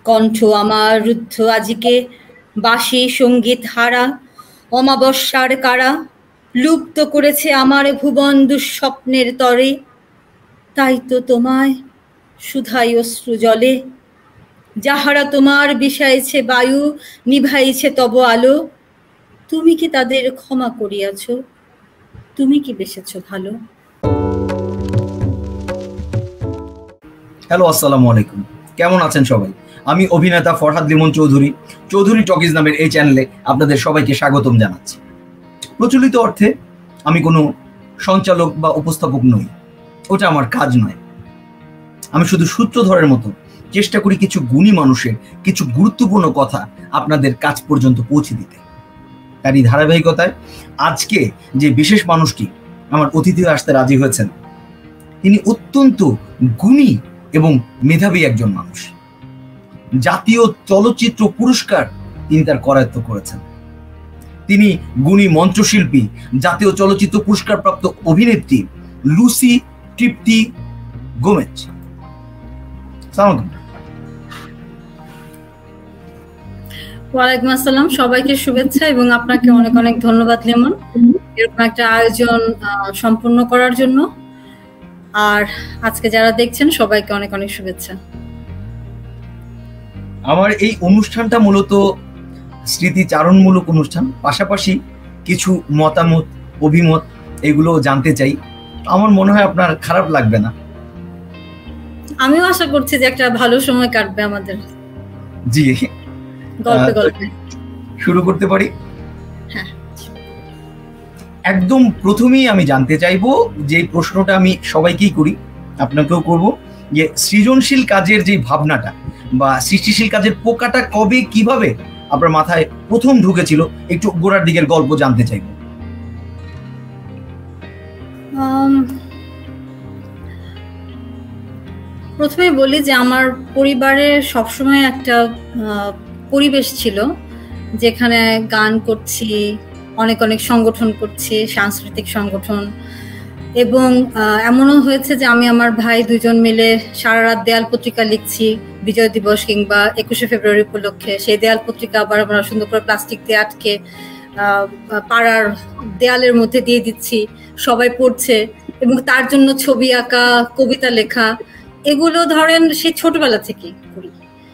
কণ্ঠ আমার রুদ্ধ আজিকে বাঁশি সঙ্গীত হারা অমাবস্যার কারা লুপ্ত করেছে আমার ভুবন দুঃস্বপ্নের তরে। তাই তো তোমায় সুধাই অশ্রু জলে, যাহারা তোমার বিষাইছে বায়ু নিভাইছে তব আলো। তুমি কি তাদের ক্ষমা করিয়াছ? তুমি কি বেসেছ ভালো? হ্যালো, আসসালামু আলাইকুম। কেমন আছেন সবাই? আমি অভিনেতা ফরহাদ লিমন চৌধুরী, চৌধুরী টকিজ নামের এই চ্যানেলে আপনাদের সবাইকে স্বাগতম জানাচ্ছি। প্রচলিত অর্থে আমি কোনো সঞ্চালক বা উপস্থাপক নই, ওটা আমার কাজ নয়। আমি শুধু সূত্রধরের মতো চেষ্টা করি কিছু গুণী মানুষের কিছু গুরুত্বপূর্ণ কথা আপনাদের কাছ পর্যন্ত পৌঁছে দিতে। তারই ধারাবাহিকতায় আজকে যে বিশেষ মানুষটি আমার অতিথি আসতে রাজি হয়েছেন, তিনি অত্যন্ত গুণী এবং মেধাবী একজন মানুষ। জাতীয় চলচ্চিত্র পুরস্কার তিনি তার করায়ত্ত করেছেন। তিনি গুণী মঞ্চশিল্পী, জাতীয় চলচ্চিত্র পুরস্কার প্রাপ্ত অভিনেত্রী লুসি তৃপ্তি গোমেজ। ওয়ালাইকুম আসসালাম, সবাইকে শুভেচ্ছা এবং আপনাকে অনেক অনেক ধন্যবাদ লিমন এরকম একটা আয়োজন সম্পূর্ণ করার জন্য। আর আজকে যারা দেখছেন সবাইকে অনেক অনেক শুভেচ্ছা। আমার এই অনুষ্ঠানটা মূলত স্মৃতিচারণমূলক অনুষ্ঠান, পাশাপাশি কিছু মতামত অভিমত এগুলো জানতে চাই। আমার মনে হয় আপনার খারাপ লাগবে না। আমিও আশা করছি যে একটা ভালো সময় কাটবে আমাদের। জি, গল্পে গল্পে শুরু করতে পারি? হ্যাঁ, একদম প্রথমেই আমি জানতে চাইবো, যে প্রশ্নটা আমি সবাইকেই করি, আপনাকেও করব, যে সৃজনশীল কাজের যে ভাবনাটা বা সৃষ্টিশীল কাজের পোকাটা কবে কিভাবে আপনার মাথায় প্রথম ঢুকেছিল, একটু গোড়ার দিকের গল্প জানতে চাইবো। প্রথমে বলি যে আমার পরিবারে সবসময় একটা পরিবেশ ছিল যেখানে গান করছি, অনেক অনেক সংগঠন করছি, সাংস্কৃতিক সংগঠন, এবং এমনও হয়েছে যে আমি আমার ভাই দুজন মিলে সারা রাত দেয়াল পত্রিকা লিখছি বিজয় দিবস কিংবা 21শে ফেব্রুয়ারি উপলক্ষে। সেই দেয়াল পত্রিকা আবার আমরা সুন্দর করে প্লাস্টিক দিয়ে আটকে পাড়ার দেয়ালের মধ্যে দিয়ে দিচ্ছি, সবাই পড়ছে, এবং তার জন্য ছবি আঁকা, কবিতা লেখা, এগুলো ধরেন সেই ছোটবেলা থেকেই করি।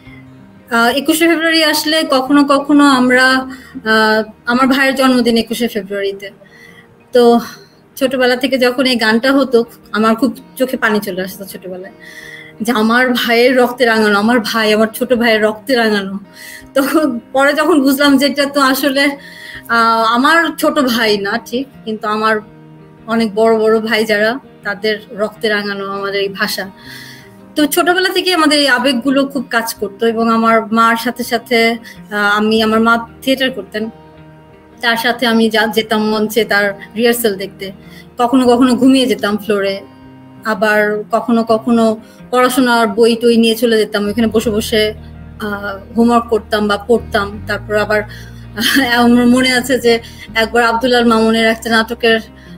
21শে ফেব্রুয়ারি আসলে কখনো কখনো আমরা আমার ভাইয়ের জন্মদিন 21শে ফেব্রুয়ারিতে, তো ছোটবেলা থেকে যখন এই গানটা হতো আমার খুব চোখে পানি চলে আসতো ছোটবেলায়, যে আমার ভাইয়ের রক্তে রাঙানো, আমার ভাই, আমার ছোট ভাইয়ের রক্তে রাঙানো। তখন পরে যখন বুঝলাম যে এটা তো আসলে আমার ছোট ভাই না ঠিক, কিন্তু আমার অনেক বড় বড় ভাই যারা, তাদের রক্তে রাঙানো আমাদের এই ভাষা। তো ছোটবেলা থেকে আমাদের এই আবেগগুলো খুব কাজ করতো, এবং আমার মার সাথে সাথে আমার মা থিয়েটার করতেন, তার সাথে আমি যেতাম মঞ্চে তার রিহার্সাল দেখতে। কখনো কখনো ঘুমিয়ে যেতাম ফ্লোরে, আবার কখনো কখনো পড়াশোনার বই টই নিয়ে চলে যেতাম, ওইখানে বসে বসে হোমওয়ার্ক করতাম বা পড়তাম। তারপর আবার আমার মনে আছে যে একবার আব্দুল্লাহ মামুনের একটা নাটকের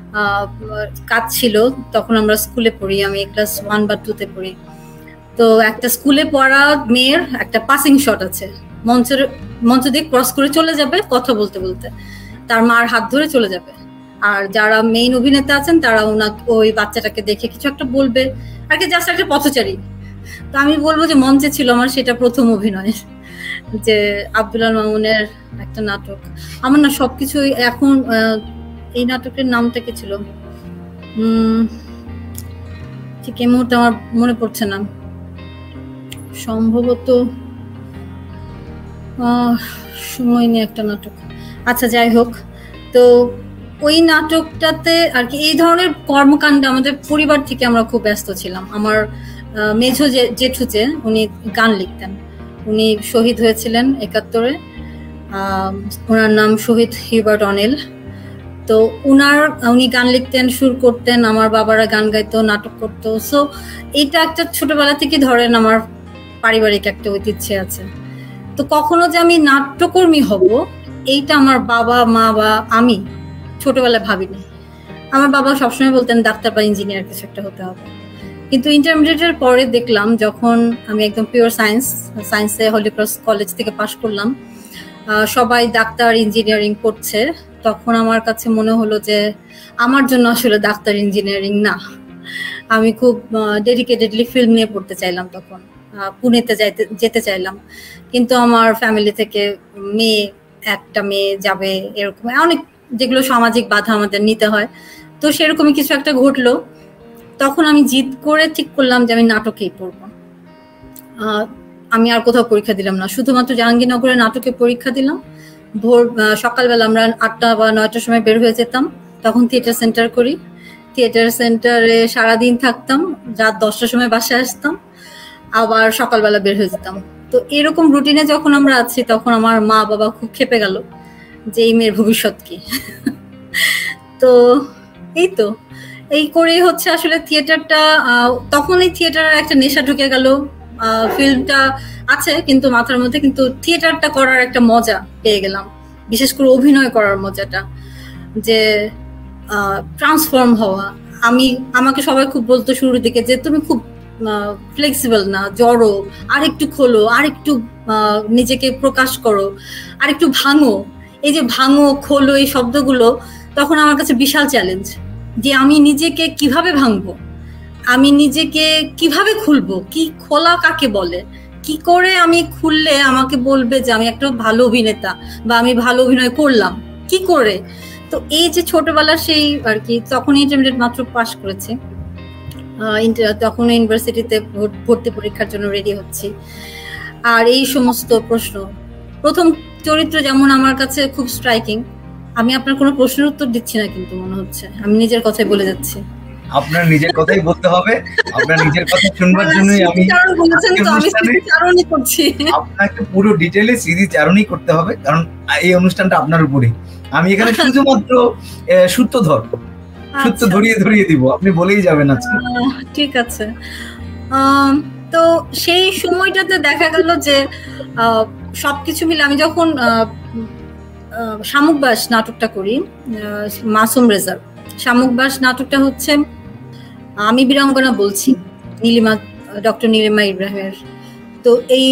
কাজ ছিল, তখন আমরা স্কুলে পড়ি, আমি ক্লাস 1 বা 2-তে পড়ি। তো একটা স্কুলে পড়া মেয়ের একটা পাসিং শট আছে, মঞ্চ দিয়ে ক্রস করে চলে যাবে কথা বলতে বলতে, তার মার হাত ধরে চলে যাবে, আর যারা মেইন অভিনেতা আছেন তারা ওই বাচ্চাটাকে দেখে কিছু একটা বলবে আর কি, জাস্ট একটা পথচারী। তো আমি বলবো যে মঞ্চে ছিল আমার সেটা প্রথম অভিনয়, যে আব্দুল্লাহ মামুনের একটা নাটক। আমার না সবকিছু এখন, এই নাটকের নামটা কি ছিল ঠিক এই মুহূর্তে আমার মনে পড়ছে না, সম্ভবত সময় নিয়ে একটা নাটক। আচ্ছা, যাই হোক, তো ওই নাটকটাতে আর কি এই ধরনের কর্মকাণ্ডে আমাদের পরিবার থেকে আমরা খুব ব্যস্ত ছিলাম। আমার মেঝো জেঠু যে, উনি গান লিখতেন, উনি শহীদ হয়েছিলেন 71-এ, ওনার নাম শহীদ হিউবার্ট অনিল। তো উনি গান লিখতেন, সুর করতেন, আমার বাবারা গান গাইতো, নাটক করতো। সো এটা একটা ছোটবেলা থেকে ধরেন আমার পারিবারিক একটা ঐতিহ্য আছে। তো কখনো যে আমি নাট্যকর্মী হব এইটা আমার বাবা মা বা আমি ছোটবেলায় ভাবিনি। আমার বাবা সবসময় বলতেন ডাক্তার বা ইঞ্জিনিয়ার কিছু একটা হতে হবে, কিন্তু ইন্টারমিডিয়েটের পরে দেখলাম, যখন আমি একদম পিওর সায়েন্সে হলি ক্রস কলেজ থেকে পাশ করলাম, সবাই ডাক্তার ইঞ্জিনিয়ারিং পড়ছে, তখন আমার কাছে মনে হলো যে আমার জন্য আসলে ডাক্তার ইঞ্জিনিয়ারিং না। আমি খুব ডেডিকেটেডলি ফিল্ম নিয়ে পড়তে চাইলাম, তখন পুনেতে যেতে চাইলাম, কিন্তু আমার ফ্যামিলি থেকে একটা মেয়ে যাবে এরকম অনেক, যেগুলো সামাজিক বাধা আমাদের নিতে হয়, তো সেরকমই কিছু একটা ঘটলো। তখন আমি জিদ করে ঠিক করলাম যে আমি নাটকেই পড়বো। আমি আর কোথাও পরীক্ষা দিলাম না, শুধুমাত্র জাহাঙ্গীরনগরে নাটকে পরীক্ষা দিলাম। সকালবেলা আমরা 8টা বা 9টার সময় বের হয়ে যেতাম, তখন থিয়েটার সেন্টার করি, থিয়েটার সেন্টারে সারাদিন থাকতাম, রাত 10টার সময় বাসায় আসতাম, আবার সকালবেলা বের হয়ে যেতাম। তো এরকম রুটিনে যখন আমরা আছি, তখন আমার মা বাবা খুব ক্ষেপে গেল যে এই মেয়ের ভবিষ্যৎ কি। তো এই করেই হচ্ছে আসলে থিয়েটারটা, তখন এই থিয়েটারের একটা নেশা ঢুকে গেল। ফিল্মটা আছে কিন্তু মাথার মধ্যে, কিন্তু থিয়েটারটা করার একটা মজা পেয়ে গেলাম, বিশেষ করে অভিনয় করার মজাটা, যে ট্রান্সফর্ম হওয়া। আমাকে সবাই খুব বলতো শুরুর দিকে যে তুমি খুব ফ্লেক্সিবল না, জড়ো, আরেকটু খোলো, আরেকটু নিজেকে প্রকাশ করো, আরেকটু ভাঙো। এই যে ভাঙো, খোলো, এই শব্দগুলো তখন আমার কাছে বিশাল চ্যালেঞ্জ, যে আমি নিজেকে কিভাবে ভাঙবো, আমি নিজেকে কিভাবে খুলবো, কি খোলা কাকে বলে, কি করে আমি খুললে আমাকে বলবে যে আমি একটা ভালো অভিনেতা বা আমি ভালো অভিনয় করলাম, কি করে। তো এই যে ছোটবেলার সেই আর কি, তখন ইন্টারমিডিয়েট মাত্র পাস করেছি, তখন ইউনিভার্সিটিতে ভর্তি পরীক্ষার জন্য রেডি হচ্ছি। আর এই সমস্ত প্রশ্ন, প্রথম চরিত্র যেমন আমার কাছে খুব স্ট্রাইকিং। আমি আপনার কোনো প্রশ্নের উত্তর দিচ্ছি না, কিন্তু মনে হচ্ছে আমি নিজের কথাই বলে যাচ্ছি। আপনার নিজের কথাই বলতে হবে, আপনার নিজের কথা শুনবার জন্যই আমি আপনাকে পুরো ডিটেইলে স্মৃতিচারণই করতে হবে, কারণ এই অনুষ্ঠানটা আপনার উপরে। আমি এখানে শুধুমাত্র সূত্র ধরিয়ে দিব, আপনি বলেই যাবেন আজকে। ঠিক আছে। তো সেই সময়টাতে দেখা গেল যে সবকিছু মিলে, আমি যখন শামুকবাস নাটকটা করি, মাসুম রেজার শামুকবাস নাটকটা হচ্ছে, আমি বীরাঙ্গনা বলছি, ডক্টর নীলিমা ইব্রাহিমের। তো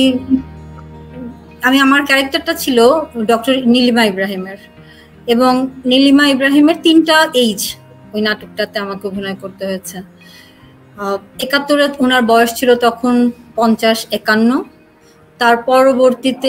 আমার ক্যারেক্টারটা ছিল ডক্টর নীলিমা ইব্রাহিমের, এবং নীলিমা ইব্রাহিমের 3টা এইজ ওই নাটকটাতে আমাকে অভিনয় করতে হয়েছে। 71-এ ওনার বয়স ছিল তখন 50-51, তার পরবর্তীতে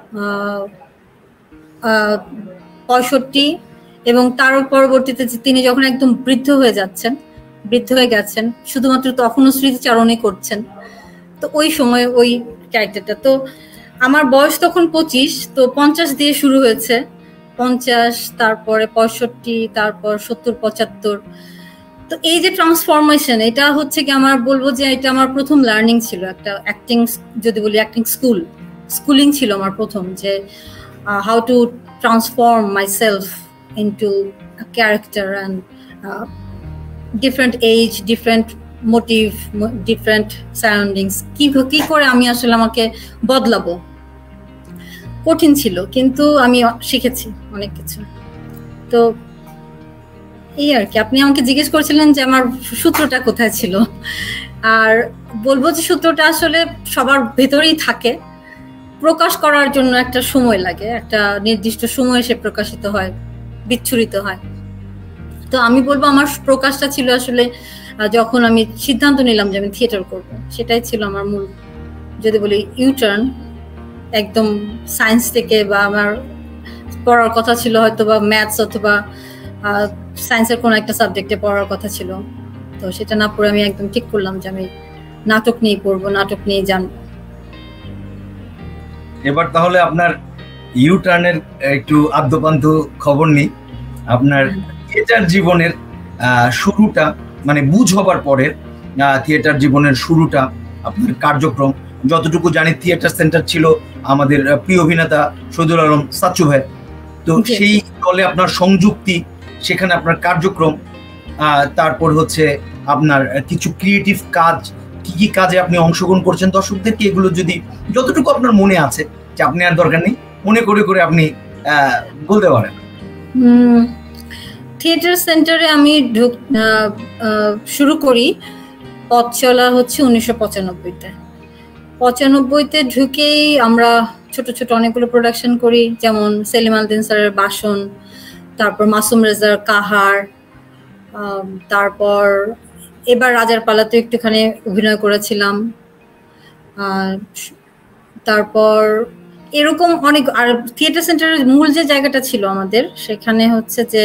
65, এবং তার পরবর্তীতে তিনি যখন একদম বৃদ্ধ হয়ে গেছেন, শুধুমাত্র তখনও স্মৃতিচারণই করছেন। তো ওই সময় ওই ক্যারেক্টারটা, তো আমার বয়স তখন 25, তো 50 দিয়ে শুরু হয়েছে, 50, তারপরে 65, তারপর 70-75। তো এই যে ট্রান্সফরমেশন, এটা হচ্ছে কি, আমার বলবো যে এটা আমার প্রথম লার্নিং ছিল, একটা অ্যাক্টিং, যদি বলি অ্যাক্টিং স্কুলিং ছিল আমার প্রথম, যে how to transform myself into a character and different age, different motive, different surroundings, কি করে আমি আসলে আমাকে বদলাবো। কঠিন ছিল, কিন্তু আমি শিখেছি অনেক কিছু। তো এই আর কি, আপনি আমাকে জিজ্ঞেস করেছিলেন যে আমার সূত্রটা কোথায় ছিল, আর বলবো যে সূত্রটা আসলে সবার ভেতরেই থাকে, প্রকাশ করার জন্য একটা সময় লাগে, একটা নির্দিষ্ট সময়ে সে প্রকাশিত হয়, বিচ্ছুরিত হয়। তো আমি বলবো আমার প্রকাশটা ছিল আসলে যখন আমি সিদ্ধান্ত নিলাম যে আমি থিয়েটার করব, সেটাই ছিল আমার মূল, যদি বলি ইউটার্ন, একদম সায়েন্স থেকে, বা আমার পড়ার কথা ছিল হয়তো বা ম্যাথস অথবা সায়েন্সের কোনো একটা সাবজেক্টে পড়ার কথা ছিল, তো সেটা না পড়ে আমি একদম ঠিক করলাম যে আমি নাটক নিয়ে পড়বো, নাটক নিয়ে জানবো। এবার তাহলে আপনার ইউটার্নের একটু আদ্যপান্ত খবর নেই। আপনার থিয়েটার জীবনের শুরুটা, মানে বুঝ হবার পরের থিয়েটার জীবনের শুরুটা, আপনার কার্যক্রম, যতটুকু জানি থিয়েটার সেন্টার ছিল আমাদের প্রিয় অভিনেতা শহীদুল আলম সাচ্চু ভাই, তো সেই দলে আপনার সংযুক্তি, সেখানে আপনার কার্যক্রম, তারপর হচ্ছে আপনার কিছু ক্রিয়েটিভ কাজ, কি কি কাজে আপনি অংশগ্রহণ করছেন, দর্শকদেরকে এগুলো যদি যতটুকু আপনার মনে আছে, যে আপনি আর দরকার নেই, মনে করে আপনি বলতে পারেন। থিয়েটার সেন্টারে আমি শুরু করি পথ চলা হচ্ছে 1995-তে। 95-তে ঢুকেই আমরা ছোট ছোট অনেকগুলো প্রোডাকশন করি, যেমন সেলিম আলদিন স্যারের বাসন, তারপর মাসুম রেজার কাহার, তারপর এবার রাজার পালাতে একটুখানি অভিনয় করেছিলাম। তারপর এরকম অনেক, আর থিয়েটার সেন্টারের মূল যে জায়গাটা ছিল আমাদের, সেখানে হচ্ছে যে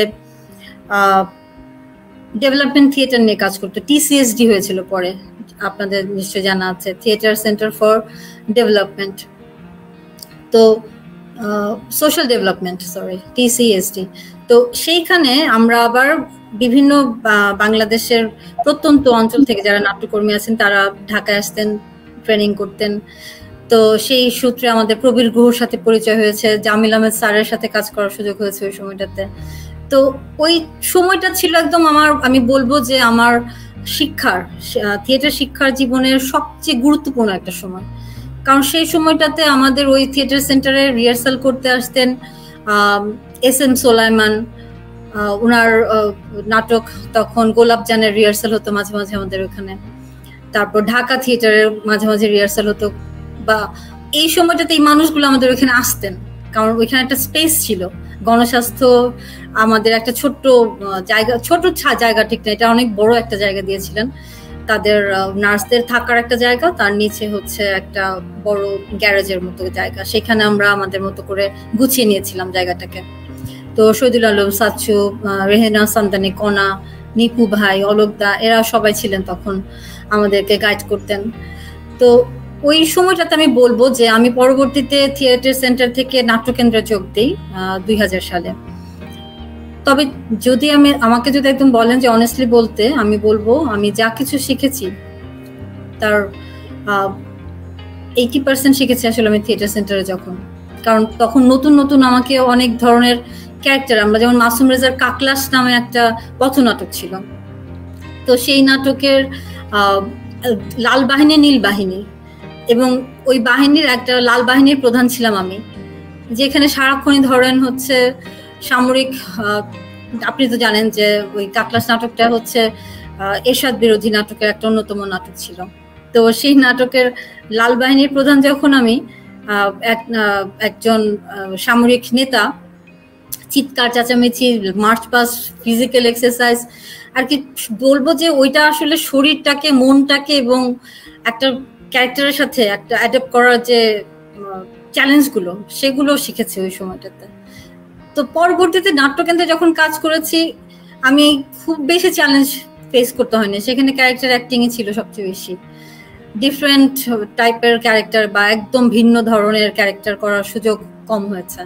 ডেভেলপমেন্ট থিয়েটার নিয়ে কাজ করতো। টিসিএসডি হয়েছিল পরে, আপনাদের নিশ্চয়ই জানা আছে, থিয়েটার সেন্টার ফর ডেভেলপমেন্ট, তো সোশ্যাল ডেভেলপমেন্ট, সরি, টিসিএসডি। তো সেইখানে আমরা আবার বিভিন্ন বাংলাদেশের প্রত্যন্ত অঞ্চল থেকে যারা নাট্যকর্মী আছেন তারা ঢাকায় আসতেন, ট্রেনিং করতেন। তো সেই সূত্রে আমাদের প্রবীর গুহর সাথে পরিচয় হয়েছে, জামিল আহমেদ স্যারের সাথে কাজ করার সুযোগ হয়েছে ওই সময়টাতে। তো ওই সময়টা ছিল একদম আমি বলবো যে আমার থিয়েটার শিক্ষার জীবনের সবচেয়ে গুরুত্বপূর্ণ একটা সময়। কারণ সেই সময়টাতে আমাদের ওই থিয়েটার সেন্টারে রিহার্সাল করতে আসতেন এস.এম. সোলাইমান, ওনার নাটক তখন গোলাপ জানের রিহার্সাল হতো মাঝে মাঝে আমাদের ওখানে। তারপর ঢাকা থিয়েটারের মাঝে মাঝে রিহার্সাল হতো, বা এই সময়টাতে এই মানুষগুলো আমাদের ওইখানে আসতেন, কারণ ওইখানে একটা স্পেস ছিল। গণস্বাস্থ্য আমাদের একটা ছোট্ট জায়গা, ছোট জায়গা ঠিক না, এটা অনেক বড় একটা জায়গা দিয়েছিলেন তাদের নার্সদের থাকার একটা জায়গা, তার নিচে হচ্ছে একটা বড় গ্যারেজের মতো জায়গা, সেখানে আমরা আমাদের মতো করে গুছিয়ে নিয়েছিলাম জায়গাটাকে। তো শহীদুল আলম, সাচ্চু, রেহেনা সান্তানি, কণা, নিপু ভাই, অলোকদা, এরা সবাই ছিলেন তখন, আমাদেরকে গাইড করতেন। তো ওই সময়টাতে আমি বলবো যে আমি পরবর্তীতে থিয়েটার সেন্টার থেকে নাট্যকেন্দ্রে যোগ দিই 2000 সালে। তবে যদি আমাকে যদি একদম বলেন যে অনেস্টলি বলতে, আমি বলবো আমি যা কিছু শিখেছি তার 80% শিখেছি আসলে আমি থিয়েটার সেন্টারে যখন। কারণ তখন নতুন নতুন আমাকে অনেক ধরনের ক্যারেক্টার, আমরা যেমন মাসুম রেজার কাকলাস নামে একটা পথনাটক ছিল, তো সেই নাটকের লাল বাহিনী নীল বাহিনী, এবং ওই বাহিনীর একটা লাল বাহিনীর প্রধান ছিলাম আমি, যেখানে সারাক্ষণই ধরেন হচ্ছে সামরিক, আপনি তো জানেন যে ওই কাকলাস নাটকটা হচ্ছে এরশাদ বিরোধী নাটকের একটা অন্যতম নাটক ছিল। তো সেই নাটকের লাল বাহিনীর প্রধান যখন আমি, একজন সামরিক নেতা, চিৎকার চেঁচামেচি, মার্চ পাস্ট, ফিজিক্যাল এক্সারসাইজ, আর কি বলবো যে ওইটা আসলে শরীরটাকে, মনটাকে এবং একটা ক্যারেক্টারের সাথে একটা অ্যাডাপ্ট করার যে চ্যালেঞ্জগুলো, সেগুলো শিখেছি ওই সময়টাতে। তো পরবর্তীতে নাট্যকেন্দ্রে যখন কাজ করেছি আমি খুব বেশি চ্যালেঞ্জ ফেস করতে হয়নি, সেখানে ক্যারেক্টার অ্যাক্টিংই ছিল সবচেয়ে বেশি। ডিফারেন্ট টাইপের ক্যারেক্টার বা একদম ভিন্ন ধরনের ক্যারেক্টার করার সুযোগ কম হয়েছে।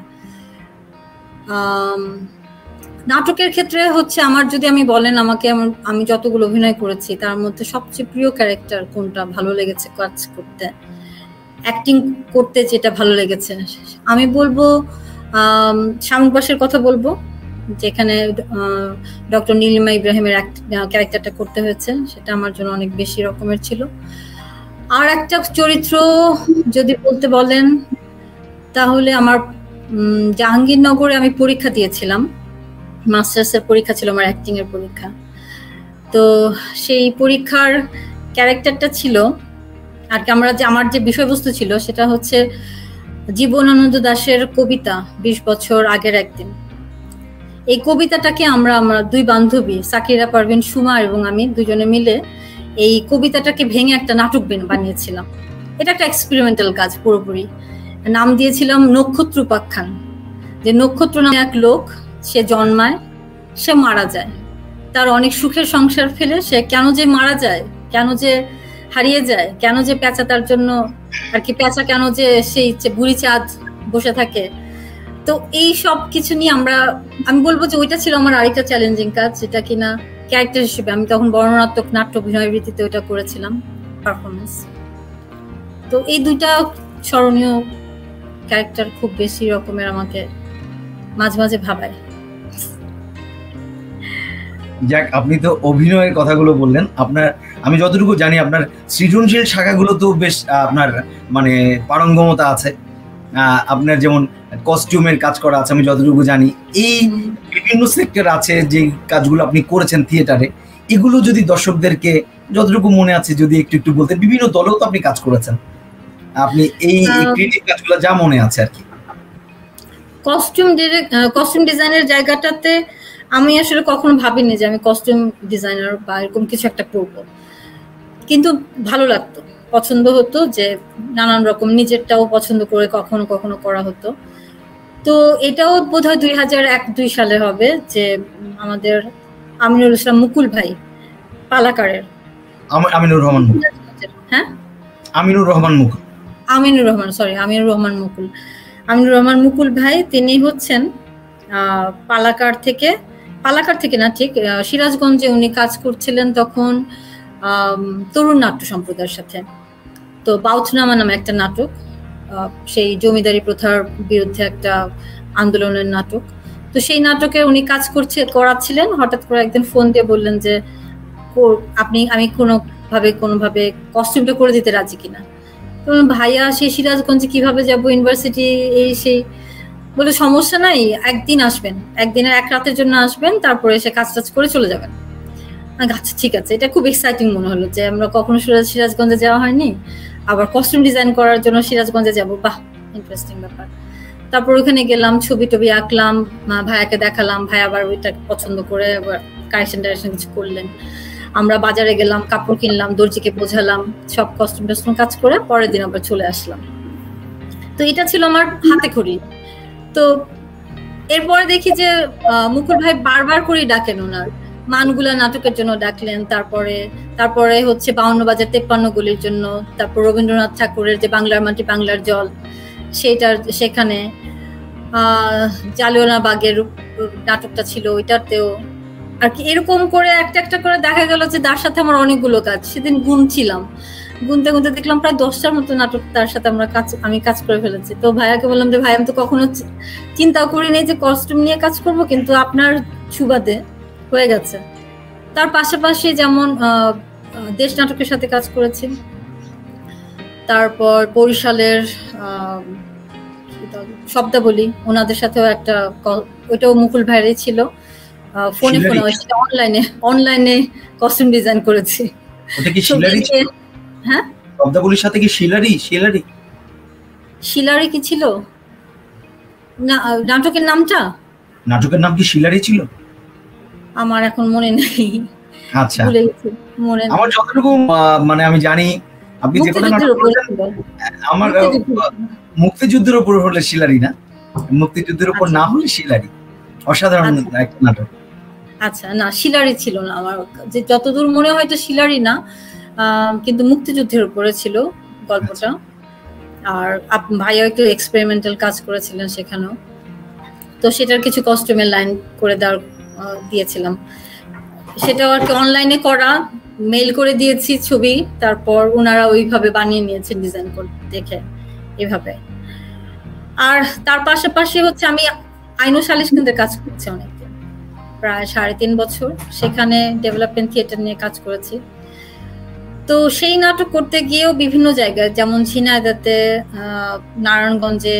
নাটকের ক্ষেত্রে হচ্ছে আমার, যদি আমি বলেন আমাকে, আমি যতগুলো অভিনয় করেছি তার মধ্যে সবচেয়ে প্রিয় ক্যারেক্টার কোনটা, ভালো লেগেছে কাজ করতে, অ্যাক্টিং করতে যেটা ভালো লেগেছে, আমি বলবো শামুকবাসের কথা বলবো, যেখানে ডক্টর নীলিমা ইব্রাহিমের ক্যারেক্টারটা করতে হয়েছে, সেটা আমার জন্য অনেক বেশি রকমের ছিল। আর একটা চরিত্র যদি বলতে বলেন তাহলে আমার জাহাঙ্গীরনগরে আমি পরীক্ষা দিয়েছিলাম, মাস্টার্সের পরীক্ষা ছিল আমার, অ্যাক্টিং এর পরীক্ষা। তো সেই পরীক্ষার ক্যারেক্টারটা ছিল আর কি, আমার যে বিষয়বস্তু ছিল সেটা হচ্ছে জীবনানন্দ দাশের কবিতা 20 বছর আগের একদিন। এই কবিতাটাকে আমরা দুই বান্ধবী, সাকিরা পারভিন সুমা এবং আমি দুজনে মিলে এই কবিতাটাকে ভেঙে একটা নাটক বানিয়েছিলাম। এটা একটা এক্সপেরিমেন্টাল কাজ পুরোপুরি। নাম দিয়েছিলাম নক্ষত্র উপাখ্যান। যে নক্ষত্র নামে এক লোক, সে জন্মায়, সে মারা যায়, তার অনেক সুখের সংসার ফেলে সে কেন যে মারা যায়, কেন যে হারিয়ে যায়, কেন যে পেঁচা তার জন্য আর কি, পেঁচা কেন যে সেই বুড়ি চাঁদ বসে থাকে। তো এই সব কিছু নিয়ে আমি বলবো যে ওইটা ছিল আমার আরেকটা চ্যালেঞ্জিং কাজ, যেটা কিনা ক্যারেক্টার হিসেবে আমি তখন বর্ণনাত্মক নাট্য অভিনয় বৃত্তিতে ওইটা করেছিলাম, পারফরমেন্স। তো এই দুইটা স্মরণীয় ক্যারেক্টার খুব বেশি রকমের আমাকে মাঝে মাঝে ভাবায়। যাক, আপনি তো অভিনয়ের কথাগুলো বললেন, আমি যতটুকু জানি আপনার সৃজনশীল শাখাগুলো তো বেশ আপনার মানে পারঙ্গমতা আছে। আপনার যেমন কস্টিউমের কাজ করা আছে আমি যতটুকু জানি, এই বিভিন্ন সেক্টর আছে যে কাজগুলো আপনি করেছেন থিয়েটারে, এগুলো যদি দর্শকদেরকে যতটুকু মনে আছে যদি একটু একটু বলতে। বিভিন্ন দলেও তো আপনি কাজ করেছেন, আপনি এই ক্রিয়েটিভ কাজগুলো যা মনে আছে আর কি। কস্টিউম ডিজাইনের জায়গাটাতে আমি আসলে কখনো ভাবিনি যে আমি কস্টিউম ডিজাইনার বা এরকম কিছু একটা করবো, কিন্তু ভালো লাগতো, পছন্দ হতো যে নানান রকম নিজেরটাও পছন্দ করে কখনো কখনো করা হতো। তো এটাও বোধহয় 2001-2 সালে হবে যে আমাদের আমিনুল ইসলাম মুকুল ভাই পালাকারের, আমিনুর রহমান মুকুল, হ্যাঁ আমিনুর রহমান মুকুল, আমিনুর রহমান মুকুল ভাই, তিনি হচ্ছেন পালাকার থেকে না ঠিক সিরাজগঞ্জে উনি কাজ করছিলেন তখন তরুণ নাট্য সম্প্রদায়ের সাথে। তো বাউথনামা নামে একটা নাটক, সেই জমিদারি প্রথার বিরুদ্ধে একটা আন্দোলনের নাটক। তো সেই নাটকে উনি কাজ করাচ্ছিলেন, হঠাৎ করে একদিন ফোন দিয়ে বললেন যে আমি কোনোভাবে কস্টিউমটা করে দিতে রাজি কিনা। তো ভাইয়া সেই সিরাজগঞ্জে কিভাবে যাব, ইউনিভার্সিটি এই সেই, বলে সমস্যা নাই, একদিন আসবেন, একদিনের এক রাতের জন্য আসবেন, তারপরে এসে কাজ টাজ করে চলে যাবেন। আচ্ছা ঠিক আছে, এটা খুব এক্সাইটিং মনে হলো যে আমরা কখনো সিরাজগঞ্জে যাওয়া হয়নি, আবার কস্টিউম ডিজাইন করার জন্য সিরাজগঞ্জে যাব, বাহ ইন্টারেস্টিং ব্যাপার। তারপর ওখানে গেলাম, ছবি টবি আঁকলাম, ভাইয়াকে দেখালাম, ভাই আবার ওইটা পছন্দ করে কারেকশন কিছু করলেন। আমরা বাজারে গেলাম, কাপড় কিনলাম, দর্জিকে বোঝালাম, সব কস্টিউম টস্টিউম কাজ করে পরের দিন আবার চলে আসলাম। তো এটা ছিল আমার হাতে খড়ি। তো এরপরে দেখি যে মুকুল ভাই বারবার করে ডাকেন, ওনার মানগুলা নাটকের জন্য ডাকলেন, তারপরে হচ্ছে 52 বাজার 53 গলির জন্য, তারপর রবীন্দ্রনাথ ঠাকুরের যে বাংলার মাটি বাংলার জল সেখানে, জালিয়ানওয়ালা বাগের নাটকটা ছিল ওইটাতেও আর কি। এরকম করে একটা একটা করে দেখা গেল যে তার সাথে আমার অনেকগুলো কাজ, সেদিন গুনতে দেখলাম প্রায় 10টার মতো নাটক তার সাথে আমি কাজ করে ফেলেছি। তো ভাইয়াকে বললাম যে ভাই আমি তো কখনো চিন্তা করিনি যে কস্টিউম নিয়ে কাজ করব, কিন্তু আপনার সুবাদে হয়ে গেছে। তার পাশাপাশি যেমন দেশ নাটকের সাথে কাজ করেছি, তারপর বরিশালের শব্দাবলী, ওনাদের সাথেও একটা, ওইটাও মুকুল ভাইয়েরই ছিল, ফোনে অনলাইনে কস্টিউম ডিজাইন করেছি। ওটা কি শিলারি ছিল? হ্যাঁ, শব্দাবলীর সাথে কি শিলারি কি ছিল না? নাটকের নাম কি শিলারি ছিল? আমার এখন মনে নেই। আচ্ছা, আমার যতটুকু মানে আমি জানি আপনি যে কথা আমার মুক্তিযুদ্ধের উপর হলে শিলারি না, মুক্তিযুদ্ধের উপর না হলে শিলারি, অসাধারণ একটা নাটক। আচ্ছা, না শিলারি ছিল না, আমার যে যতদূর মনে হয়তো শিলারি না, কিন্তু মুক্তিযুদ্ধের উপরে ছিল গল্পটা। আর ভাইয়া একটু এক্সপেরিমেন্টাল কাজ করেছিলেন সেখানেও, তো সেটার কিছু কস্টিউমের লাইন করে দিয়েছিলাম। সেটাও আর কি অনলাইনে করা, মেইল করে দিয়েছি ছবি, তারপর ওনারা ওইভাবে বানিয়ে নিয়েছেন ডিজাইন করে দেখে এভাবে। আর তার পাশাপাশি হচ্ছে আমি আইনু সালিশ কেন্দ্রে কাজ করছি অনেকদিন, প্রায় 3.5 বছর, সেখানে ডেভেলপমেন্ট থিয়েটার নিয়ে কাজ করেছি। তো সেই নাটক করতে গিয়েও বিভিন্ন জায়গায়, যেমন ঝিনাইদহে, নারায়ণগঞ্জে,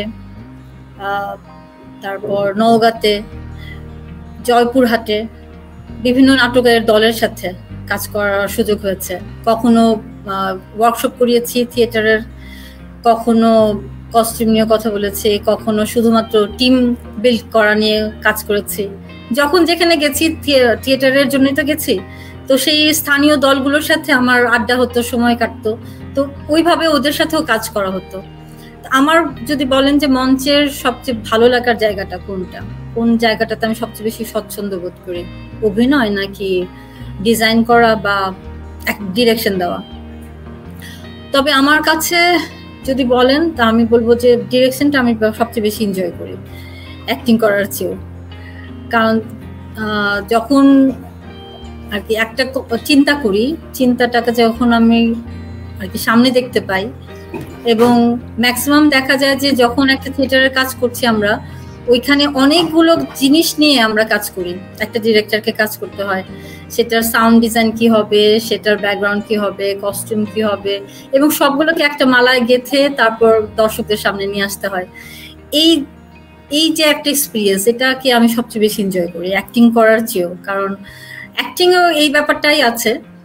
তারপর নওগাঁতে, জয়পুরহাটে বিভিন্ন নাটকের দলের সাথে কাজ করার সুযোগ হয়েছে। কখনো ওয়ার্কশপ করিয়েছি থিয়েটারের, কখনো কস্টিউম নিয়ে কথা বলেছি, কখনো শুধুমাত্র টিম বিল্ড করা নিয়ে কাজ করেছি। যখন যেখানে গেছি থিয়েটারের জন্যই তো গেছি, তো সেই স্থানীয় দলগুলোর সাথে আমার আড্ডা হতো, সময় কাটতো, তো ওইভাবে ওদের সাথেও কাজ করা হতো। আমার যদি বলেন যে মঞ্চের সবচেয়ে ভালো লাগার জায়গাটা কোন জায়গাটাতে আমি সবচেয়ে বেশি স্বচ্ছন্দ বোধ করি, অভিনয় নাকি ডিজাইন করা বা ডিরেকশন দেওয়া? তবে আমার কাছে যদি বলেন তা আমি বলবো যে ডিরেকশনটা আমি সবচেয়ে বেশি এনজয় করি অ্যাক্টিং করার চেয়েও। কারণ যখন আর কি একটা চিন্তা করি, চিন্তাটাকে যখন আমি আর কি সামনে দেখতে পাই, এবং ম্যাক্সিমাম দেখা যায় যে যখন একটা থিয়েটারের কাজ করছি আমরা, ওইখানে অনেকগুলো জিনিস নিয়ে আমরা কাজ করি, একটা ডিরেক্টরকে কাজ করতে হয়, সেটার সাউন্ড ডিজাইন কি হবে, সেটার ব্যাকগ্রাউন্ড কি হবে, কস্টিউম কি হবে, এবং সবগুলোকে একটা মালায় গেঁথে তারপর দর্শকদের সামনে নিয়ে আসতে হয়। এই যে একটা এক্সপিরিয়েন্স, এটাকে আমি সবচেয়ে বেশি এনজয় করি অ্যাক্টিং করার চেয়েও। কারণ অ্যাক্টিংয়েও এই ব্যাপারটাই আছে,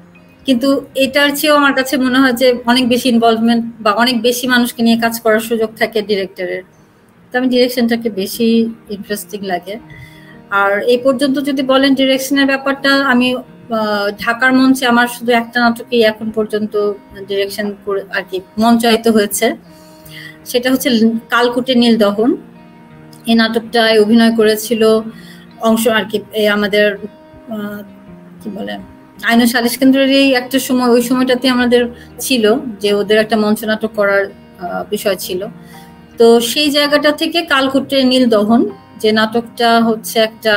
কিন্তু এটার চেয়েও আমার কাছে মনে হয় যে অনেক বেশি ইনভলভমেন্ট বা অনেক বেশি মানুষকে নিয়ে কাজ করার সুযোগ থাকে ডিরেক্টরের। তো আমি ডিরেকশনটাকে বেশি ইন্টারেস্টিং লাগে। আর এই পর্যন্ত যদি বলেন ডিরেকশনের ব্যাপারটা, আমি ঢাকার মঞ্চে আমার শুধু একটা নাটকই এখন পর্যন্ত ডিরেকশন করে আর কি মঞ্চায়িত হয়েছে, সেটা হচ্ছে কালকুটে নীল দহন। এই নাটকটায় অভিনয় করেছিল অংশ আর কি আমাদের কি বলে আইন সালিশ কেন্দ্রেরই একটা সময়, ওই সময়টাতে আমাদের ছিল যে ওদের একটা মঞ্চ নাটক করার বিষয় ছিল। তো সেই জায়গাটা থেকে কালকুটে নীল দহন যে নাটকটা হচ্ছে একটা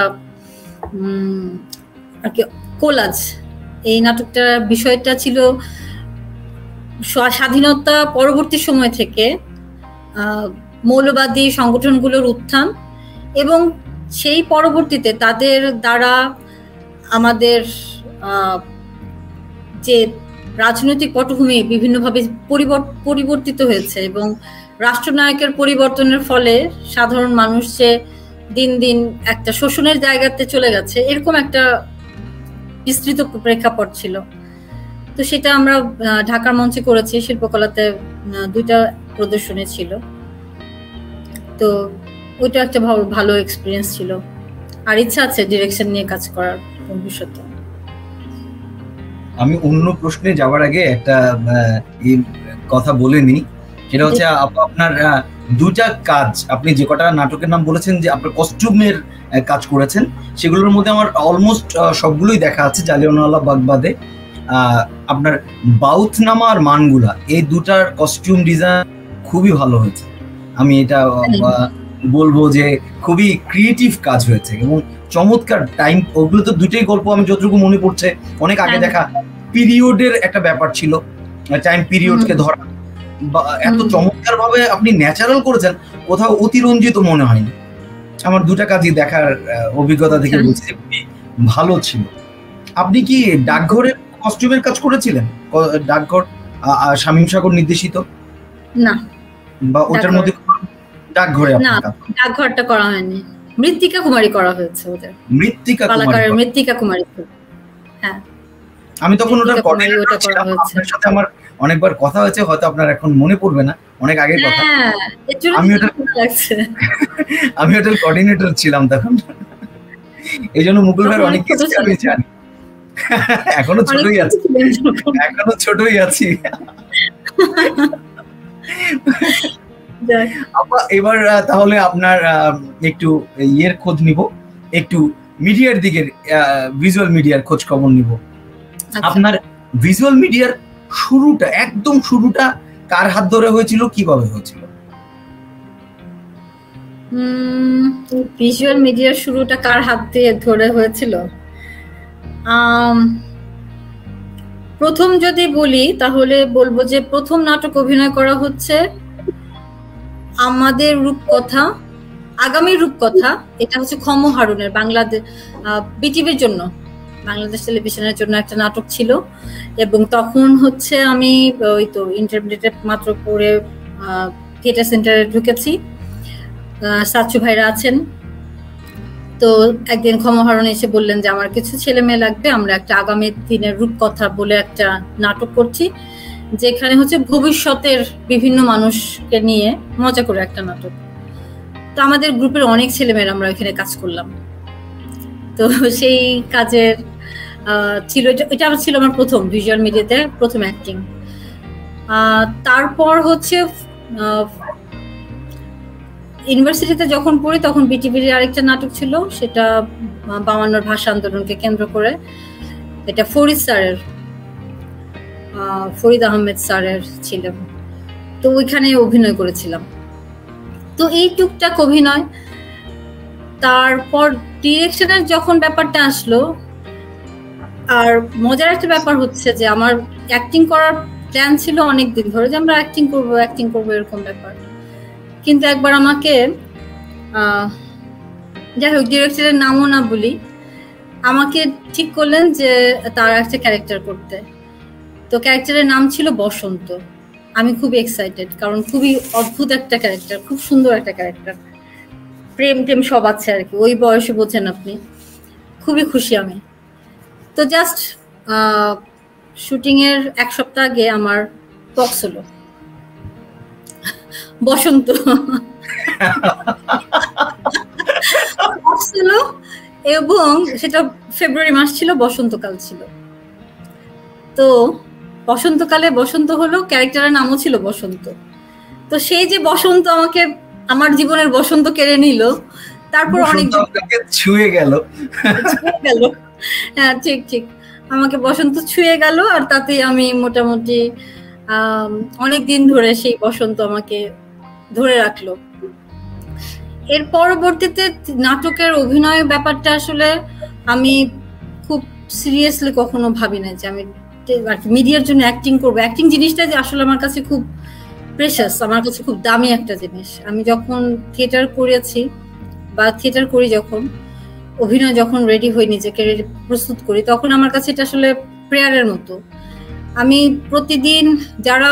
আর কি কোলাজ, এই নাটকটার বিষয়টা ছিল স্বাধীনতা পরবর্তী সময় থেকে মৌলবাদী সংগঠনগুলোর উত্থান এবং সেই পরবর্তীতে তাদের দ্বারা আমাদের যে রাজনৈতিক পটভূমি বিভিন্নভাবে পরিবর্তিত হয়েছে এবং রাষ্ট্রনায়কের পরিবর্তনের ফলে সাধারণ মানুষ যে দিন দিন একটা শোষণের জায়গাতে চলে গেছে, এরকম একটা বিস্তৃত প্রেক্ষাপট ছিল। তো সেটা আমরা ঢাকার মঞ্চে করেছি, শিল্পকলাতে 2টা প্রদর্শনী ছিল। তো ওইটা একটা ভালো এক্সপিরিয়েন্স ছিল। আর ইচ্ছা আছে ডিরেকশন নিয়ে কাজ করার ভবিষ্যতে। আমি অন্য প্রশ্নে যাওয়ার আগে একটা কথা বলে নিই, সেটা হচ্ছে আপনার 2টা কাজ, আপনি যে কটা নাটকের নাম বলেছেন যে আপনার কস্টিউমের কাজ করেছেন, সেগুলোর মধ্যে আমার অলমোস্ট সবগুলোই দেখা আছে, জালিয়ানওয়ালা বাগ বাদে। আপনার বাউথনামা আর মানগুলা, এই 2টার কস্টিউম ডিজাইন খুবই ভালো হয়েছে। আমি এটা বলবো যে খুবই ক্রিয়েটিভ কাজ হয়েছে এবং চমৎকার টাইম। ওগুলো তো 2টাই গল্প আমি যতটুকু মনে পড়ছে অনেক আগে দেখা, পিরিয়ডের একটা ব্যাপার ছিল, টাইম পিরিয়ডকে ধরা, এত চমৎকার ভাবে আপনি ন্যাচারাল করেছেন, কোথাও অতিরঞ্জিত মনে হয়নি। আমার 2টা কাজই দেখার অভিজ্ঞতা থেকে বলছি যে খুবই ভালো ছিল। আপনি কি ডাকঘরের কস্টিউমের কাজ করেছিলেন? ডাকঘর শামীম সাগর নির্দেশিত না, বা ওটার মধ্যে ডাকঘরে না, ডাকঘরটা করা হয়নি, মৃত্তিকা কুমারী করা হয়েছে ওদের। মৃত্তিকা কুমারী, হ্যাঁ। আমি তখন ওটার কোঅর্ডিনেটর ছিলাম, আপনার সাথে আমার অনেকবার কথা হয়েছে, হয়তো আপনার এখন মনে পড়বে না, অনেক আগের কথা। আমি ওটার কোঅর্ডিনেটর ছিলাম তখন, এই জন্য মুকুল ভাইয়ের অনেক কিছু আমি জানি। এখনো ছোটই আছি। এবার তাহলে আপনার একটু ইয়ের খোঁজ নিব, একটু মিডিয়ার দিকের, ভিজুয়াল মিডিয়ার খোঁজ খবর নিব। আপনার ভিজুয়াল মিডিয়ার শুরুটা, একদম শুরুটা কার হাত ধরে হয়েছিল, কিভাবে হয়েছিল? ভিজুয়াল মিডিয়ার শুরুটা কার হাত দিয়ে ধরে হয়েছিল, প্রথম যদি বলি তাহলে বলবো যে প্রথম নাটক অভিনয় করা হচ্ছে আমাদের রূপকথা, আগামী রূপকথা। এটা হচ্ছে খম হারুনের বাংলাদেশ বিটিভির জন্য, বাংলাদেশ টেলিভিশনের জন্য একটা নাটক ছিল। এবং তখন হচ্ছে আমি ওই তো ইন্টারমিডিয়েট মাত্র পড়ে থিয়েটার সেন্টারে ঢুকেছি, সাচ্চু ভাইরা আছেন। তো একদিন খমহারণ এসে বললেন যে আমার কিছু ছেলে মেয়ে লাগবে, আমরা একটা আগামী দিনের রূপকথা বলে একটা নাটক করছি, যেখানে হচ্ছে ভবিষ্যতের বিভিন্ন মানুষকে নিয়ে মজা করে একটা নাটক। তো আমাদের গ্রুপের অনেক ছেলেমেয়েরা আমরা এখানে কাজ করলাম। তো সেই কাজের ছিল, এটা ছিল আমার প্রথম ভিজুয়াল মিডিয়াতে প্রথম অ্যাক্টিং। তারপর হচ্ছে ইউনিভার্সিটিতে যখন পড়ি তখন বিটিভির আরেকটা নাটক ছিল, সেটা 52 ভাষা আন্দোলনকে কেন্দ্র করে, এটা ফরিদ আহমেদ স্যারের ছিল। তো ওইখানে অভিনয় করেছিলাম। তো এই টুকটাক অভিনয়। তারপর ডিরেকশনের যখন ব্যাপারটা আসলো, আর মজার একটা ব্যাপার হচ্ছে যে আমার অ্যাক্টিং করার প্ল্যান ছিল অনেকদিন ধরে, যে আমরা অ্যাক্টিং করবো এরকম ব্যাপার। কিন্তু একবার আমাকে যাই হোক ডিরেক্টরের নামও না বলি, আমাকে ঠিক করলেন যে তার একটা ক্যারেক্টার করতে। তো ক্যারেক্টারের নাম ছিল বসন্ত। আমি খুবই এক্সাইটেড, কারণ খুবই অদ্ভুত একটা ক্যারেক্টার, খুব সুন্দর একটা ক্যারেক্টার, প্রেম টেম সব আছে আর কি, ওই বয়সে বোঝেন আপনি। খুবই খুশি আমি। তো জাস্ট শুটিং এর 1 সপ্তাহ আগে আমার পক্স হলো, বসন্ত পক্স হলো, এবং সেটা ফেব্রুয়ারি মাস ছিল, বসন্তকাল ছিল। তো বসন্তকালে বসন্ত হলো, ক্যারেক্টারের নামও ছিল বসন্ত। তো সেই যে বসন্ত আমাকে আমার জীবনের বসন্ত কেড়ে নিল, তারপর অনেক ছুঁয়ে গেল। হ্যাঁ ঠিক ঠিক, আমাকে বসন্ত ছুঁয়ে গেল, আর তাতে আমি মোটামুটি অনেক দিন ধরে সেই বসন্ত আমাকে ধরে রাখলো। এর পরবর্তীতে নাটকের অভিনয় ব্যাপারটা আসলে আমি খুব সিরিয়াসলি কখনো ভাবি না যে আমি মিডিয়ার জন্য অ্যাক্টিং করবো। অ্যাক্টিং জিনিসটা যে আসলে আমার কাছে খুব প্রেশাস, আমার কাছে খুব দামি একটা জিনিস। আমি যখন থিয়েটার করেছি বা থিয়েটার করি, যখন অভিনয় যখন রেডি হই, নিজেকে প্রস্তুত করি, তখন আমার কাছে এটা আসলে প্রেয়ারের মতো। আমি প্রতিদিন যারা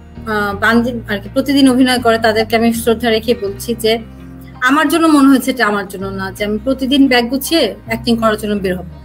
আর কি প্রতিদিন অভিনয় করে তাদেরকে আমি শ্রদ্ধা রেখে বলছি যে আমার জন্য মনে হয়েছে এটা আমার জন্য না যে আমি প্রতিদিন ব্যাগ গুছিয়ে অ্যাক্টিং করার জন্য বের হব।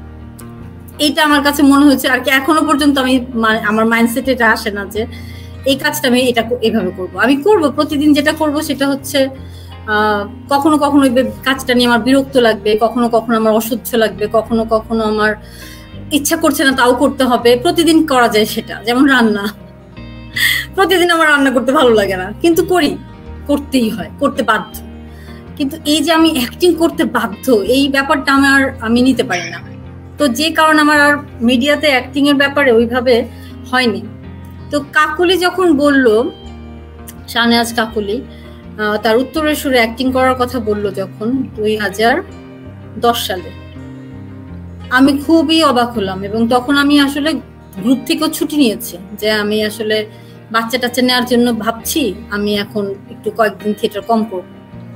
এইটা আমার কাছে মনে হয়েছে আর কি। এখনো পর্যন্ত আমি আমার মাইন্ডসেটে এটা আসে না যে এই কাজটা আমি এটা এইভাবে করব। আমি করব প্রতিদিন, যেটা করব সেটা হচ্ছে কখনো কখনো কাজটা নিয়ে আমার বিরক্ত লাগবে, কখনো কখনো আমার অসহ্য লাগবে, কখনো কখনো আমার ইচ্ছা করছে না তাও করতে হবে। প্রতিদিন করা যায় সেটা, যেমন রান্না। প্রতিদিন আমার রান্না করতে ভালো লাগে না, কিন্তু করি, করতেই হয়, করতে বাধ্য। কিন্তু এই যে আমি অ্যাক্টিং করতে বাধ্য, এই ব্যাপারটা আমি নিতে পারি না। তো যে কারণে আমার আর মিডিয়াতে অ্যাক্টিং এর ব্যাপারে ওইভাবে হয়নি। তো কাকুলি যখন বললো, শাহনেওয়াজ কাকুলি তার উত্তরের সুরে অ্যাক্টিং করার কথা বললো যখন 2010 সালে, আমি খুবই অবাক হলাম। এবং তখন আমি আসলে গ্রুপ থেকেও ছুটি নিয়েছি যে আমি আসলে বাচ্চা টাচ্চা নেওয়ার জন্য ভাবছি, আমি এখন একটু কয়েকদিন থিয়েটার কম করব।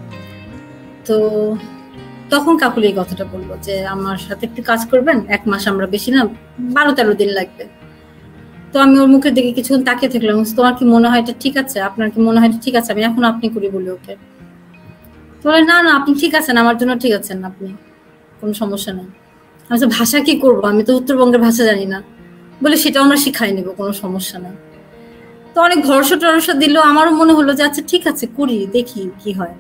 তো তখন কাকুলি এই কথাটা বললো যে আমার সাথে একটু কাজ করবেন, 1 মাস, আমরা বেশি না 12-13 দিন লাগবে। তো আমি ওর মুখের দিকে কিছুক্ষণ তাকিয়ে থাকলাম, তোমার কি মনে হয় এটা ঠিক আছে, আপনার কি মনে হয় এটা ঠিক আছে? আমি এখন আপনি করি বলি ওকে। তো বলে না না, আপনি ঠিক আছেন, আমার জন্য ঠিক আছেন আপনি, কোনো সমস্যা নেই। আমি তো ভাষা কি করবো, আমি তো উত্তরবঙ্গের ভাষা জানি না। বলে সেটাও আমরা শিখাই নেবো, কোনো সমস্যা নেই। তো অনেক ভরসা টরসা দিল। আমারও মনে হলো যে আচ্ছা ঠিক আছে, করি, দেখি কি হয়।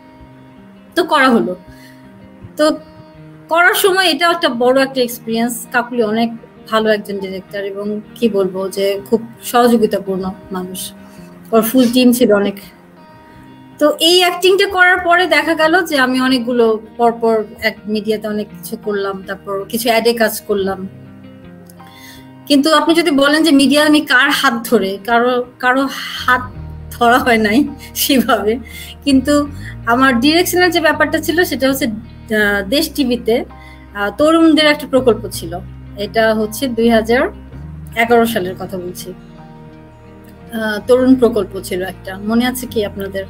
তো করা হলো। তো করার সময় এটা একটা বড় একটা এক্সপিরিয়েন্স। কাকুলি অনেক ভালো একজন ডিরেক্টর, এবং কি বলবো যে খুব সহযোগিতাপূর্ণ মানুষ, ওর ফুল টিম ছিল অনেক। তো এই অ্যাক্টিংটা করার পরে দেখা গেল যে আমি অনেকগুলো পরপর মিডিয়াতে অনেক কিছু করলাম, তারপর কিছু অ্যাডে কাজ করলাম। কিন্তু আপনি যদি বলেন যে মিডিয়া আমি কার হাত ধরে, কারো হাত ধরা হয় নাই সেভাবে। কিন্তু আমার ডিরেকশনের যে ব্যাপারটা ছিল সেটা হচ্ছে দেশ টিভিতে তরুণদের একটা প্রকল্প ছিল। এটা হচ্ছে 2011 সালের কথা বলছি। তরুণ প্রকল্প ছিল একটা, মনে আছে কি আপনাদের?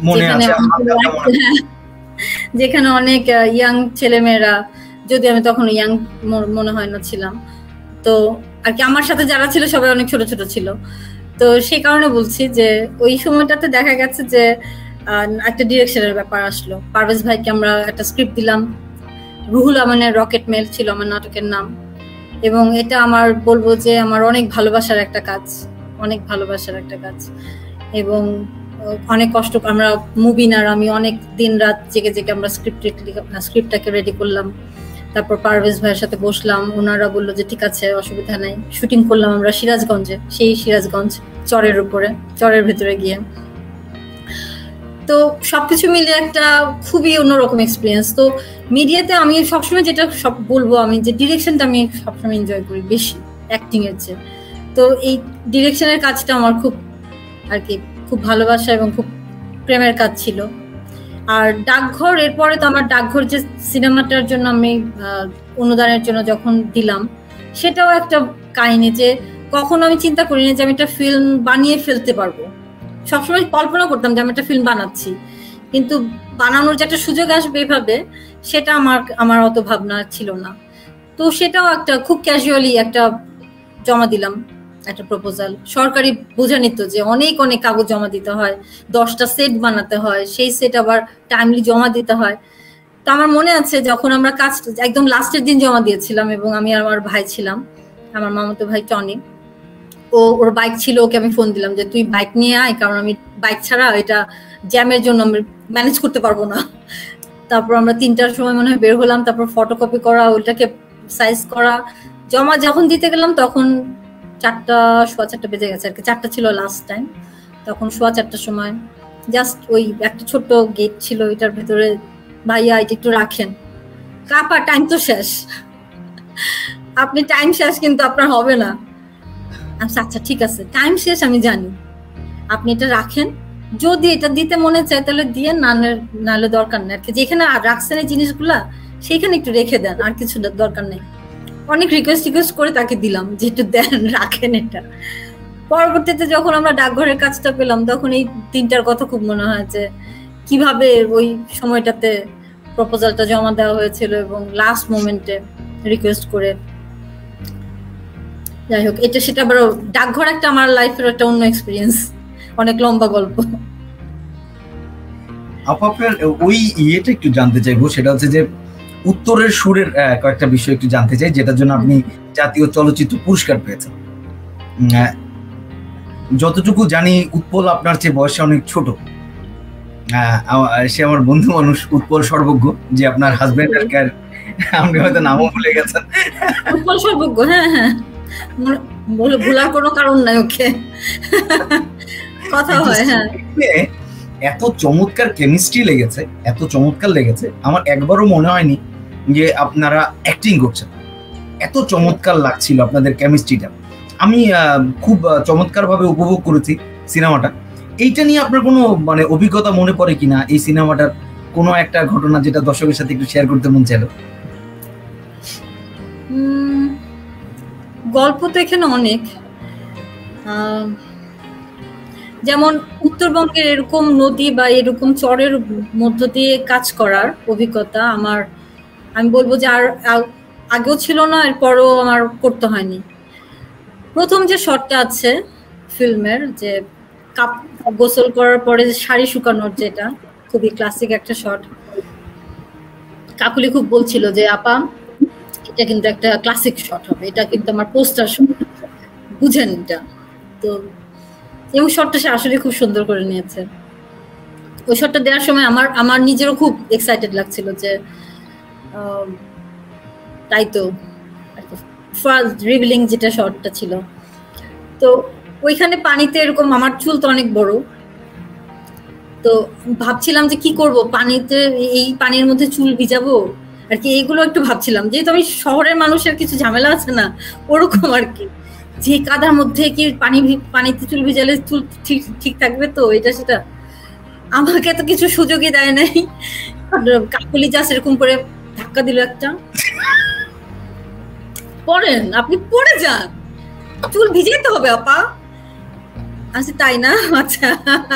যেখানে অনেক ইয়াং ছেলেমেয়েরা, যদি আমি তখন ইয়াং মনে হয় না ছিলাম, তো আর কি আমার সাথে যারা ছিল সবাই অনেক ছোট ছোট ছিল। তো সেই কারণে বলছি যে ওই সময়টাতে দেখা গেছে যে একটা ডিরেকশনের ব্যাপার আসলো। পারভেজ ভাইকে আমরা একটা স্ক্রিপ্ট দিলাম, রুহুল আমিনের রকেট মেল ছিল আমার নাটকের নাম। এবং এটা আমার বলবো যে আমার অনেক ভালোবাসার একটা কাজ, অনেক ভালোবাসার একটা কাজ। এবং অনেক কষ্ট, আমরা মুবিন আর আমি অনেক দিন রাত জেগে জেগে আমরা স্ক্রিপ্টটাকে রেডি করলাম। তারপর পারভেজ ভাইয়ের সাথে বসলাম, ওনারা বললো যে ঠিক আছে, অসুবিধা নাই। শুটিং করলাম আমরা সিরাজগঞ্জে, সেই সিরাজগঞ্জ চরের উপরে, চরের ভেতরে গিয়ে। তো সবকিছু মিলে একটা খুবই অন্যরকম এক্সপিরিয়েন্স। তো মিডিয়াতে আমি সবসময় যেটা বলবো, আমি যে ডিরেকশনটা আমি সবসময় এনজয় করি বেশি অ্যাক্টিং এর চেয়ে। তো এই ডিরেকশনের কাজটা আমার খুব আর কি খুব ভালোবাসা এবং খুব প্রেমের কাজ ছিল। আর ডাকঘর, এরপরে তো আমার ডাকঘর যে সিনেমাটার জন্য আমি অনুদানের জন্য যখন দিলাম, সেটাও একটা কাহিনী যে কখনো আমি চিন্তা করিনি যে আমি একটা ফিল্ম বানিয়ে ফেলতে পারবো। সবসময় কল্পনা করতাম যে আমি একটা ফিল্ম বানাচ্ছি, কিন্তু বানানোর যে একটা সুযোগ আসবে এভাবে, সেটা আমার অত ভাবনা ছিল না। তো সেটাও একটা খুব ক্যাজুয়ালি একটা জমা দিলাম, একটা প্রপোজাল। সরকারি বোঝা নিত যে অনেক অনেক কাগজ জমা দিতে হয়, 10টা সেট বানাতে হয়, সেই সেট আবার টাইমলি জমা দিতে হয়। তো আমার মনে আছে যখন আমরা কাজ একদম লাস্টের দিন জমা দিয়েছিলাম, এবং আমি আর আমার ভাই ছিলাম, আমার মামাতো ভাই টনি, ওর বাইক ছিল, ওকে আমি ফোন দিলাম যে তুই বাইক নিয়ে আয়, কারণ আমি বাইক ছাড়া এটা জ্যামের জন্য আমি ম্যানেজ করতে পারবো না। তারপর আমরা 3টার সময় মনে হয় বের হলাম, তারপর ফটোকপি করা, ওইটাকে সাইজ করা, জমা যখন দিতে গেলাম তখন 4:15 বেজে গেছে আর কি। 4টা ছিল লাস্ট টাইম, তখন 4:15টার সময় জাস্ট ওই একটা ছোট্ট গেট ছিল, এটার ভিতরে ভাইয়া এটা একটু রাখেন, কাপা টাইম তো শেষ, আপনি টাইম শেষ কিন্তু আপনার হবে না। আচ্ছা ঠিক আছে, টাইম শেষ আমি জানি, আপনি এটা রাখেন, যদি এটা দিতে মনে চায় তাহলে দিয়ে, নাহলে দরকার নেই আর কি। যেখানে রাখছেন এই জিনিসগুলা সেখানে একটু রেখে দেন, আর কিছু দরকার নেই। অনেক রিকোয়েস্ট করে তাকে দিলাম যে একটু দেন, রাখেন এটা। পরবর্তীতে যখন আমরা ডাকঘরের কাজটা পেলাম তখন এই 3টার কথা খুব মনে হয় যে কিভাবে ওই সময়টাতে প্রপোজালটা জমা দেওয়া হয়েছিল এবং লাস্ট মোমেন্টে রিকোয়েস্ট করে। যাই হোক, এটা সেটা আবার ডাকঘর একটা আমার লাইফের একটা অন্য এক্সপিরিয়েন্স, অনেক লম্বা গল্প। আপনার ওই ইয়েটা একটু জানতে চাইবো, সেটা হচ্ছে যে উত্তরের সুরের কয়েকটা বিষয় একটু জানতে চাই, যেটার জন্য আপনি জাতীয় চলচ্চিত্র পুরস্কার পেয়েছেন। যতটুকু জানি উৎপল আপনার চেয়ে বয়সে অনেক ছোট, সে আমার বন্ধু মানুষ উৎপল সর্বজ্ঞ, যে আপনার হাজবেন্ড আর কি, আপনি হয়তো নামও ভুলে গেছেন। উৎপল সর্বজ্ঞ, হ্যাঁ, ভুলার কোনো কারণ নাই, ওকে কথা হয়। হ্যাঁ, এত চমৎকার কেমিস্ট্রি লেগেছে, এত চমৎকার লেগেছে, আমার একবারও মনে হয়নি যে আপনারা অ্যাক্টিং করছেন। এত চমৎকার লাগছিল আপনাদের কেমিস্ট্রিটা, আমি খুব চমৎকার ভাবে উপভোগ করেছি সিনেমাটা। এইটা নিয়ে আপনার কোনো মানে অভিজ্ঞতা মনে পড়ে কিনা, এই সিনেমাটার কোনো একটা ঘটনা যেটা দর্শকের সাথে একটু শেয়ার করতে মন চাইল? গল্প তো এখানে অনেক, যেমন উত্তরবঙ্গের এরকম নদী বা এরকম চরের মধ্য দিয়ে কাজ করার অভিজ্ঞতা আমার, আমি বলবো যে আর আগেও ছিল না, এরপরও আমার করতে হয়নি। প্রথম যে শটটা আছে ফিল্মের, যে গোসল করার পরে শাড়ি শুকানোর, যেটা খুবই ক্লাসিক একটা শট, কাকুলি খুব বলছিল যে আপা এটা কিন্তু একটা ক্লাসিক শট হবে, এটা কিন্তু আমার পোস্টার শট, বুঝেন এটা। তো এবং শটটা সে আসলে খুব সুন্দর করে নিয়েছে। ওই শটটা দেওয়ার সময় আমার নিজেরও খুব এক্সাইটেড লাগছিল যে তাই তো ফার্স্ট রিভিলিং যেটা শটটা ছিল। তো ওইখানে পানিতে এরকম, আমার চুল তো অনেক বড়, তো ভাবছিলাম যে কি করব, পানিতে এই পানির মধ্যে চুল ভিজাবো আর কি, এইগুলো একটু ভাবছিলাম। যেহেতু আমি শহরের মানুষের কিছু ঝামেলা আছে না, ওরকম আর কি, যে কাদার মধ্যে কি পানিতে চুল ভিজালে চুল ঠিক থাকবে, তো এটা সেটা আমাকে তো কিছু সুযোগই দেয় নাই। কাকুলি জাস্ট এরকম করে ধাক্কা দিল একটা, পড়েন আপনি, পড়ে যান, চুল ভিজাইতে হবে আপা। আচ্ছা তাই না, আচ্ছা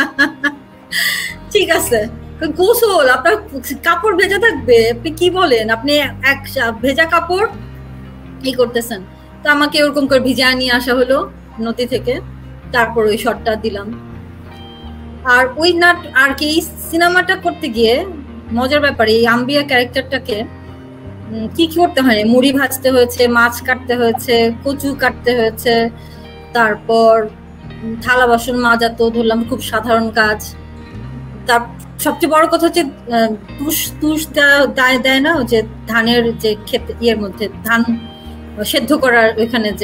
ঠিক আছে, গোসল আপনার কাপড় ভেজা থাকবে, আপনি কি বলেন, আপনি এক ভেজা কাপড় কি করতেছেন। তো আমাকে ওরকম করে ভিজায় নিয়ে আসা হলো নদী থেকে, তারপর ওই শটটা দিলাম। আর ওই নাট আর কি, সিনেমাটা করতে গিয়ে মজার ব্যাপার, এই আম্বিয়া ক্যারেক্টারটাকে কি করতে হয়, মুড়ি ভাজতে হয়েছে, মাছ কাটতে হয়েছে, কচু কাটতে হয়েছে, তারপর থালা বাসন মাজা তো ধরলাম খুব সাধারণ কাজ। তার সবচেয়ে বড় কথা হচ্ছে তুষ দেয় না, যে ধানের যে ক্ষেত ইয়ের মধ্যে ধান সেদ্ধ করার ওইখানে যে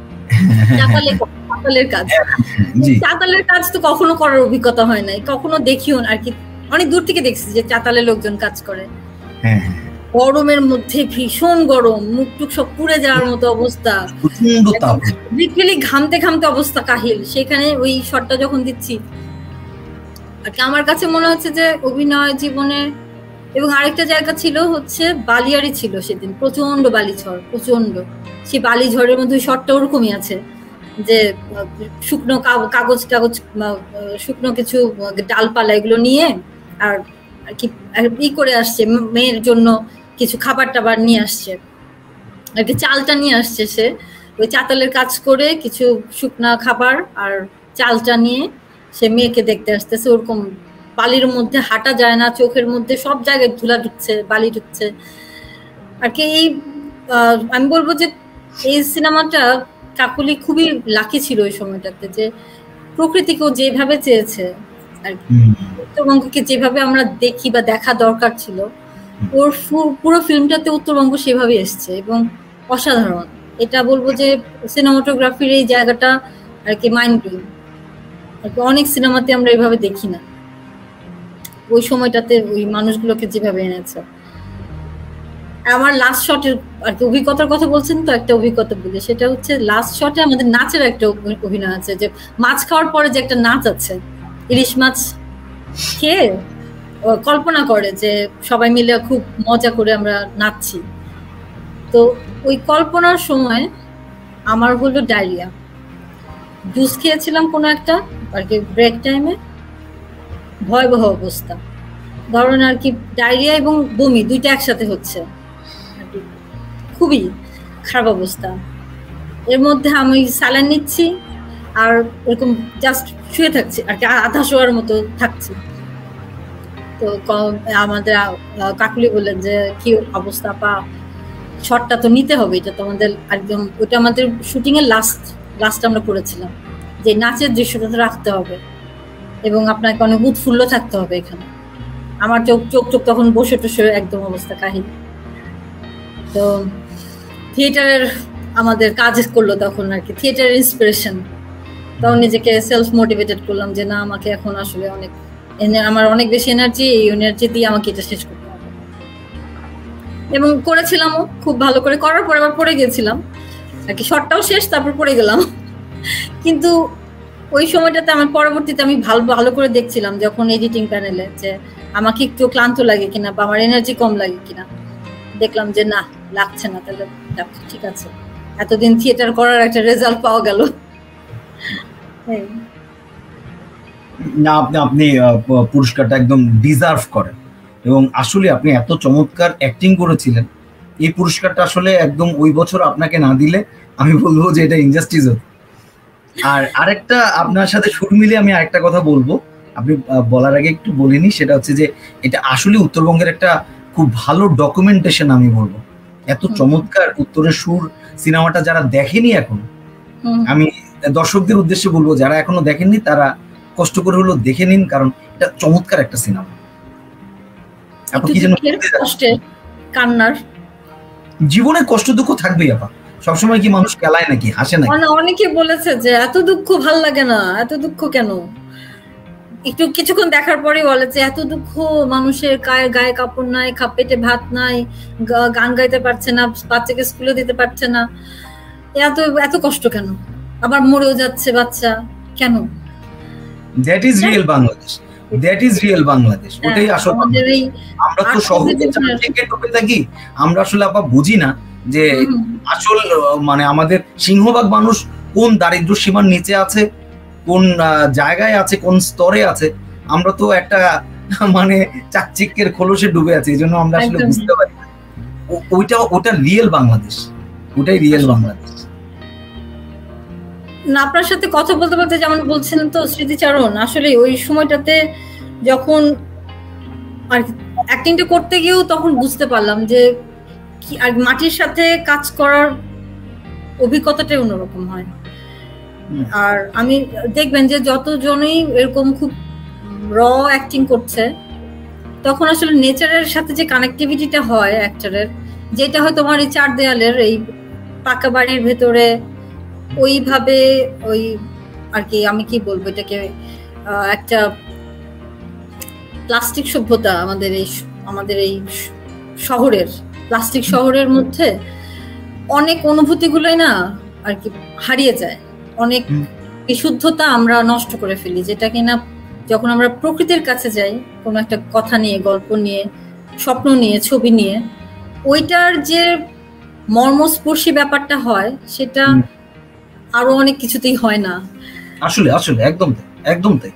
চাতালের কাজ, চাতালের কাজ তো কখনো করার অভিজ্ঞতা হয় নাই, কখনো দেখিও আর কি, অনেক দূর থেকে দেখছি যে চাতালে লোকজন কাজ করে। গরমের মধ্যে ভীষণ গরম, মুখ টুক সব পুড়ে যাওয়ার মতো অবস্থা, লিটারালি ঘামতে ঘামতে অবস্থা কাহিল। সেখানে ওই শটটা যখন দিচ্ছি আর কি, আমার কাছে মনে হচ্ছে যে অভিনয় জীবনে। এবং আরেকটা জায়গা ছিল হচ্ছে বালিয়াড়ি ছিল সেদিন, প্রচন্ড বালিঝড়, প্রচন্ড। সেই বালিঝড়ের মধ্যে শটটা ওরকমই আছে, যে শুকনো কাগজ টাগজ, শুকনো কিছু ডালপালা এগুলো নিয়ে আর কি ই করে আসছে, মেয়ের জন্য কিছু খাবার টাবার নিয়ে আসছে আর কি, চালটা নিয়ে আসছে। সে ওই চাতালের কাজ করে কিছু শুকনা খাবার আর চালটা নিয়ে সে মেয়েকে দেখতে আসতেছে। ওরকম বালির মধ্যে হাঁটা যায় না, চোখের মধ্যে সব জায়গায় ধুলা ঢুকছে, বালি ঢুকছে আর কি। এই আমি বলবো যে এই সিনেমাটা কাকুলি খুবই লাকি ছিল ওই সময়টাতে, যে প্রকৃতিকেও যেভাবে চেয়েছে আর উত্তরবঙ্গকে যেভাবে আমরা দেখি বা দেখা দরকার ছিল, ওর পুরো ফিল্মটাতে উত্তরবঙ্গ সেভাবে এসছে এবং অসাধারণ। এটা বলবো যে সিনেমাটোগ্রাফির এই জায়গাটা আর কি মাইন্ড ব্লোয়িং। অনেক সিনেমাতে আমরা এইভাবে দেখি না, ওই সময়টাতে ওই মানুষগুলোকে যেভাবে এনেছে। আমার লাস্ট শটের আর কি অভিজ্ঞতার কথা বলছেন তো, একটা অভিজ্ঞতা বলি, সেটা হচ্ছে লাস্ট শটে আমাদের নাচের একটা অভিনয় আছে, যে মাছ খাওয়ার পরে যে একটা নাচ আছে, ইলিশ মাছ খেয়ে কল্পনা করে যে সবাই মিলে খুব মজা করে আমরা নাচছি। তো ওই কল্পনার সময় আমার হলো ডায়রিয়া, জুস খেয়েছিলাম কোনো একটা আর কি ব্রেক টাইমে, ভয়াবহ অবস্থা, ধরেন আর কি ডায়রিয়া এবং বমি দুইটা একসাথে হচ্ছে, খুবই খারাপ অবস্থা। এর মধ্যে আমি স্যালাইন নিচ্ছি আর এরকম জাস্ট শুয়ে থাকছি আর কি, আধা শোয়ার মতো থাকছি। তো আমাদের কাকুলি বললেন যে কি অবস্থা পা, শটটা তো নিতে হবে, এটা তো আমাদের একদম, ওটা আমাদের শুটিং এর লাস্ট আমরা করেছিলাম, যে নাচের দৃশ্যটা তো রাখতে হবে এবং আপনাকে অনেক উৎফুল্ল থাকতে হবে এখানে। আমার চোখ তখন বসে টসে একদম অবস্থা কাহিনী। তো থিয়েটারের আমাদের কাজ করলো তখন আর কি, থিয়েটারের ইন্সপিরেশন। তখন নিজেকে সেলফ মোটিভেটেড করলাম যে না, আমাকে এখন আসলে আমার অনেক বেশি এনার্জি, এই এনার্জি দিয়ে আমাকে এটা শেষ করতে হবে। এবং করেছিলামও খুব ভালো করে, করার পর আবার পড়ে গেছিলাম আর কি, শটটাও শেষ তারপর পড়ে গেলাম। কিন্তু ওই সময়টাতে আমার পরবর্তীতে আমি ভালো করে দেখছিলাম যখন এডিটিং প্যানেলে, যে আমাকে একটু ক্লান্ত লাগে কিনা বা আমার এনার্জি কম লাগে কিনা। দেখলাম যে না, লাগছে না, তাহলে ঠিক আছে, এতদিন থিয়েটার করার একটা রেজাল্ট পাওয়া গেল। না, আপনি পুরস্কারটা একদম ডিজার্ভ করেন এবং আসলে আপনি এত চমৎকার অ্যাক্টিং করেছিলেন, এই পুরস্কারটা আসলে একদম ওই বছর আপনাকে না দিলে আমি বলবো যে এটা ইনজাস্টিস হতো। আর আরেকটা আপনার সাথে সুর মিলে আমি আরেকটা কথা বলবো, আপনি বলার আগে একটু বলিনি, সেটা হচ্ছে যে এটা আসলে উত্তরবঙ্গের একটা খুব ভালো ডকুমেন্টেশন। আমি বলবো এত চমৎকার উত্তরের সুর সিনেমাটা যারা দেখেনি এখন, আমি দর্শকদের উদ্দেশ্যে বলবো যারা এখনো দেখেননি তারা কষ্ট করে হলো দেখে নিন, কারণ এটা চমৎকার একটা সিনেমা। আপনি কি যেন কান্নার জীবনে কষ্ট দুঃখ থাকবেই আপা, সবসময় কি মানুষ খেলায় নাকি হাসে নাকি? অনেকে বলেছে যে এত দুঃখ ভাল লাগে না, এত দুঃখ কেন, একটু কিছুক্ষণ দেখার পরে বলে যে এত দুঃখ, মানুষের গায়ে কাপড় নাই, পেটে ভাত নাই, গান গাইতে পারছে না, বাচ্চাকে স্কুলে দিতে পারছে না, এত কষ্ট কেন, আবার মরেও যাচ্ছে বাচ্চা কেন? That is real Bangladesh, that is real Bangladesh. ওটাই আসলে আমরা তো শহরে থেকে ঢুকে থাকি, আমরা আসলে আপা বুঝি না যে আসল মানে আমাদের সিংহভাগ মানুষ কোন দারিদ্র সীমার নিচে আছে, কোন জায়গায় আছে, কোন স্তরে আছে। আমরা তো একটা মানে চাকচিক্যের খোলসে ডুবে আছি, এই জন্য আমরা আসলে বুঝতে পারি ওটা রিয়েল বাংলাদেশ, ওটাই রিয়েল বাংলাদেশ। না, আপনার সাথে কথা বলতে বলতে যেমন বলছিলেন তো স্মৃতিচারণ, আসলে ওই সময়টাতে যখন আর অ্যাক্টিংটা করতে গিয়েও তখন বুঝতে পারলাম যে কি আর মাটির সাথে কাজ করার অভিজ্ঞতাটাই অন্যরকম হয়। আর আমি দেখবেন যে যতজনই এরকম খুব র অ্যাক্টিং করছে, তখন আসলে নেচারের সাথে যে কানেক্টিভিটিটা হয় অ্যাক্টরের, যেটা হয় তোমার এই চার দেয়ালের এই পাকা বাড়ির ভেতরে ওইভাবে ওই আর কি, আমি কি বলবো এটাকে, একটা প্লাস্টিক সভ্যতা আমাদের এই শহরের প্লাস্টিক শহরের মধ্যে অনেক অনুভূতিগুলোই না আর কি হারিয়ে যায়, অনেক বিশুদ্ধতা আমরা নষ্ট করে ফেলি, যেটা কিনা যখন আমরা প্রকৃতির কাছে যাই কোনো একটা কথা নিয়ে, গল্প নিয়ে, স্বপ্ন নিয়ে, ছবি নিয়ে, ওইটার যে মর্মস্পর্শী ব্যাপারটা হয় সেটা আরো অনেক কিছুতেই হয় না। আসলে একদম তাই।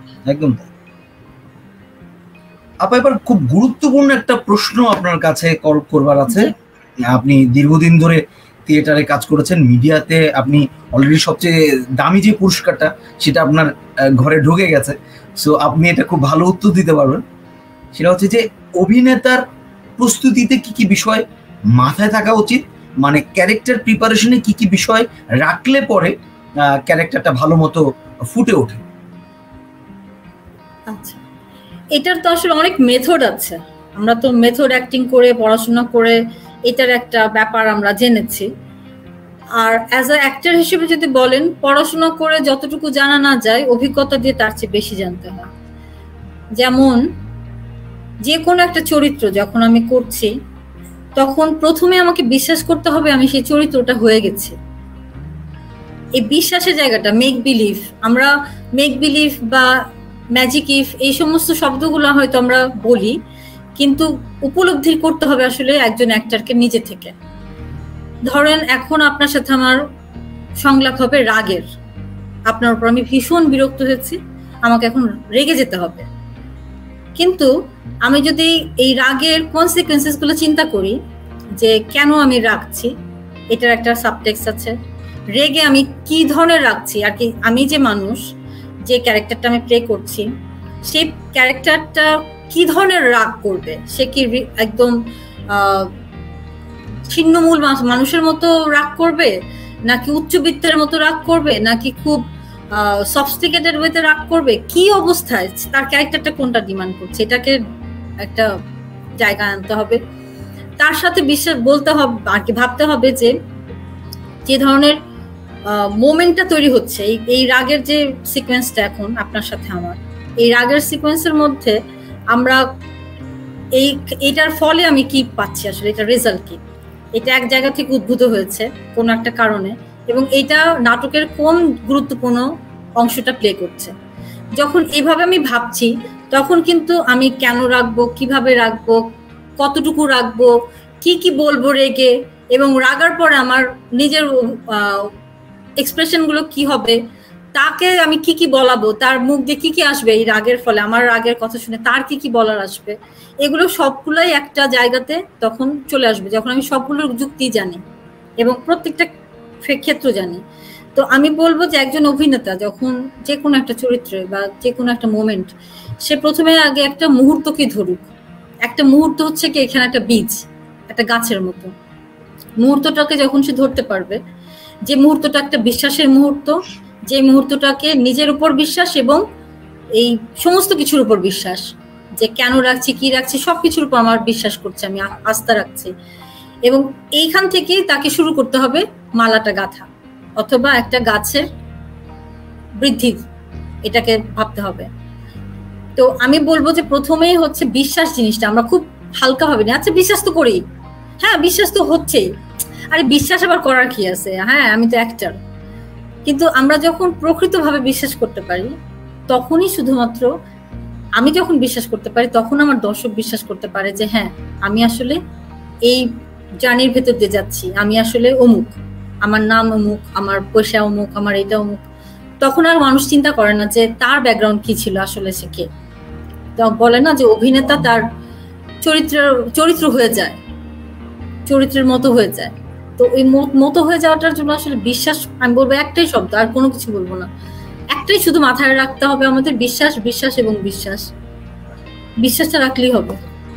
আপা এবার খুব গুরুত্বপূর্ণ একটা প্রশ্ন আপনার কাছে করবার আছে। আপনি দীর্ঘদিন ধরে থিয়েটারে কাজ করেছেন, মিডিয়াতে আপনি অলরেডি সবচেয়ে দামি যে পুরস্কারটা সেটা আপনার ঘরে ঢুকে গেছে, সো আপনি এটা খুব ভালো উত্তর দিতে পারবেন। সেটা হচ্ছে যে অভিনেতার প্রস্তুতিতে কি কি বিষয় মাথায় থাকা উচিত মানে ক্যারেক্টার প্রিপারেশনে কি কি বিষয় রাখলে পরে ক্যারেক্টারটা ভালো মতো ফুটে ওঠে? আচ্ছা, এটার তো আসলে অনেক মেথড আছে। আমরা তো মেথড অ্যাক্টিং করে পড়াশোনা করে এটার একটা ব্যাপার আমরা জেনেছি। আর অ্যাজ আ অ্যাক্টর হিসেবে যদি বলেন, পড়াশোনা করে যতটুকু জানা না যায়, অভিজ্ঞতা দিয়ে তার চেয়ে বেশি জানতে হয়। যেমন যে কোনো একটা চরিত্র যখন আমি করছি, তখন প্রথমে আমাকে বিশ্বাস করতে হবে আমি সেই চরিত্রটা হয়ে গেছি। এই বিশ্বাসের জায়গাটা, মেক বিলিভ, আমরা মেক বিলিভ বা ম্যাজিক ইফ এই সমস্ত শব্দগুলো হয়তো আমরা বলি, কিন্তু উপলব্ধি করতে হবে আসলে একজন অ্যাক্টরকে নিজে থেকে। ধরেন এখন আপনার সাথে আমার সংলাপ হবে রাগের, আপনার উপর আমি ভীষণ বিরক্ত হয়েছি, আমাকে এখন রেগে যেতে হবে। কিন্তু আমি যদি এই রাগের কনসিকুয়েন্সেস গুলো চিন্তা করি, যে কেন আমি রাগছি, এটার একটা সাবটেক্সট আছে। রেগে আমি কি ধরনের রাগছি, আর কি আমি যে মানুষ, যে ক্যারেক্টারটা আমি প্লে করছি, সেই ক্যারেক্টারটা কি ধরনের রাগ করবে। সে কি একদম ছিন্নমূল মানুষের মতো রাগ করবে, নাকি উচ্চবিত্তের মতো রাগ করবে, নাকি খুব সফিস্টিকেটেড ওয়েতে রাগ করবে, কি অবস্থায় তার ক্যারেক্টারটা কোনটা ডিমান্ড করছে, এটাকে একটা জায়গা আনতে হবে। তার সাথে বিশ্বাস বলতে হবে আর কি, ভাবতে হবে যে যে ধরনের মোমেন্টটা তৈরি হচ্ছে, এই রাগের যে সিকোয়েন্সটা এখন আপনার সাথে আমার, এই রাগের সিকোয়েন্সের মধ্যে আমরা এইটার ফলে আমি কি পাচ্ছি, আসলে এটা রেজাল্ট কি, এটা এক জায়গা থেকে উদ্ভূত হয়েছে কোনো একটা কারণে, এবং এটা নাটকের কোন গুরুত্বপূর্ণ অংশটা প্লে করছে। যখন এইভাবে আমি ভাবছি, তখন কিন্তু আমি কেন রাখবো, কিভাবে রাখবো, কতটুকু রাখবো, কি কি বলবো রেগে, এবং রাগার পরে আমার নিজের এক্সপ্রেশন গুলো কি হবে, তাকে আমি কি কি বলাবো, তার মুখ দিয়ে কি কি আসবে এই রাগের ফলে, আমার রাগের কথা শুনে তার কি কি বলার আসবে, এগুলো সবগুলোই একটা জায়গাতে তখন চলে আসবে যখন আমি সবগুলোর যুক্তি জানি এবং প্রত্যেকটা ক্ষেত্র জানি। তো আমি বলবো যে একজন অভিনেতা যখন যে কোনো একটা চরিত্রে বা যে কোনো একটা মোমেন্ট, সে প্রথমে আগে একটা মুহূর্তকে ধরুক। একটা মুহূর্ত হচ্ছে কি এখানে একটা বীজ, একটা গাছের মতো। মুহূর্তটাকে যখন সে ধরতে পারবে, যে মুহূর্তটা একটা বিশ্বাসের মুহূর্ত, যে মুহূর্তটাকে নিজের উপর বিশ্বাস এবং এই সমস্ত কিছুর উপর বিশ্বাস, যে কেন রাখছি, কি রাখছি, সবকিছুর উপর আমার বিশ্বাস করছে, আমি আস্থা রাখছি, এবং এইখান থেকেই তাকে শুরু করতে হবে মালাটা গাঁথা অথবা একটা গাছের বৃদ্ধি, এটাকে ভাবতে হবে। তো আমি বলবো যে প্রথমেই হচ্ছে বিশ্বাস জিনিসটা আমরা খুব হালকা ভাবে নিই। আচ্ছা বিশ্বাস তো করি, হ্যাঁ বিশ্বাস তো হচ্ছেই, আরে বিশ্বাস আবার করার কি আছে, হ্যাঁ আমি তো অ্যাক্টর। কিন্তু আমরা যখন প্রকৃতভাবে বিশ্বাস করতে পারি, তখনই শুধুমাত্র আমি যখন বিশ্বাস করতে পারি, তখন আমার দর্শক বিশ্বাস করতে পারে যে হ্যাঁ আমি আসলে এই জার্নির ভেতর দিয়ে যাচ্ছি, আমি আসলে অমুক, আমার নাম অমুক, আমার পয়সা অমুক, আমার এটা অমুক। তখন আর মানুষ চিন্তা করে না যে তার ব্যাকগ্রাউন্ড কি ছিল, আসলে সে কে। বলে না যে অভিনেতা তার চরিত্র হয়ে যায়, চরিত্রের মতো হয়ে যায়। তো ওই মতো হয়ে যাওয়াটার জন্য আসলে বিশ্বাস, আমি বলবো একটাই শব্দ, আর কোনো কিছু বলবো না, একটাই শুধু মাথায় রাখতে হবে আমাদের, বিশ্বাস, বিশ্বাস এবং বিশ্বাস। বিশ্বাসটা রাখলেই হবে।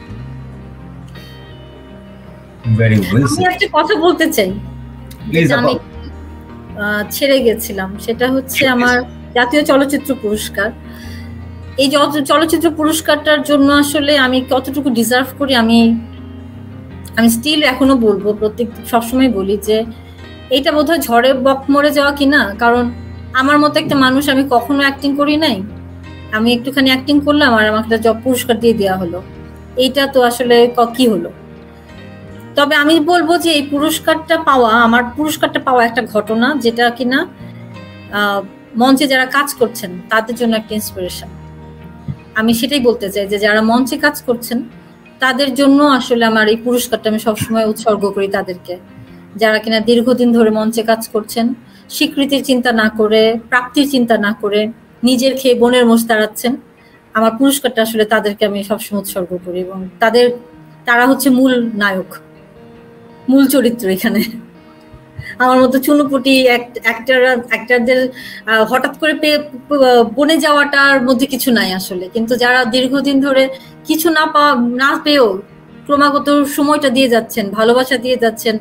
আমি একটা কথা বলতে চাই, আমি ছেড়ে গেছিলাম, সেটা হচ্ছে আমার জাতীয় চলচ্চিত্র পুরস্কার। এই চলচ্চিত্র পুরস্কারটার জন্য আসলে আমি কতটুকু ডিজার্ভ করি, আমি স্টিল এখনো বলবো, সবসময় বলি যে এইটা বোধহয় ঝড়ে বক মরে যাওয়া কিনা। কারণ আমার মতো একটা মানুষ, আমি কখনো অ্যাক্টিং করি নাই, আমি একটুখানি অ্যাক্টিং করলাম আর আমাকে একটা পুরস্কার দিয়ে দেওয়া হলো, এইটা তো আসলে কি হলো। তবে আমি বলবো যে এই পুরস্কারটা পাওয়া, আমার পুরস্কারটা পাওয়া একটা ঘটনা, যেটা কিনা মঞ্চে যারা কাজ করছেন তাদের জন্য একটা ইন্সপিরেশন। আমি সেটাই বলতে চাই যে যারা মঞ্চে কাজ করছেন তাদের জন্য আসলে আমার এই পুরস্কারটা আমি সবসময় উৎসর্গ করি তাদেরকে, যারা কিনা দীর্ঘদিন ধরে মঞ্চে কাজ করছেন, স্বীকৃতির চিন্তা না করে, প্রাপ্তির চিন্তা না করে নিজের খেয়ে বোনের মোষ তাড়াচ্ছেন। আমার পুরস্কারটা আসলে তাদেরকে আমি সবসময় উৎসর্গ করি, এবং তারা হচ্ছে মূল নায়ক, মূল চরিত্র এখানে। আমার মতো চুনোপুটি অ্যাক্টরদের হঠাৎ করে বনে যাওয়াটার মধ্যে কিছু নাই আসলে। কিন্তু যারা দীর্ঘদিন ধরে কিছু না পেয়েও ক্রমাগত সময়টা দিয়ে যাচ্ছেন, ভালোবাসা দিয়ে যাচ্ছেন,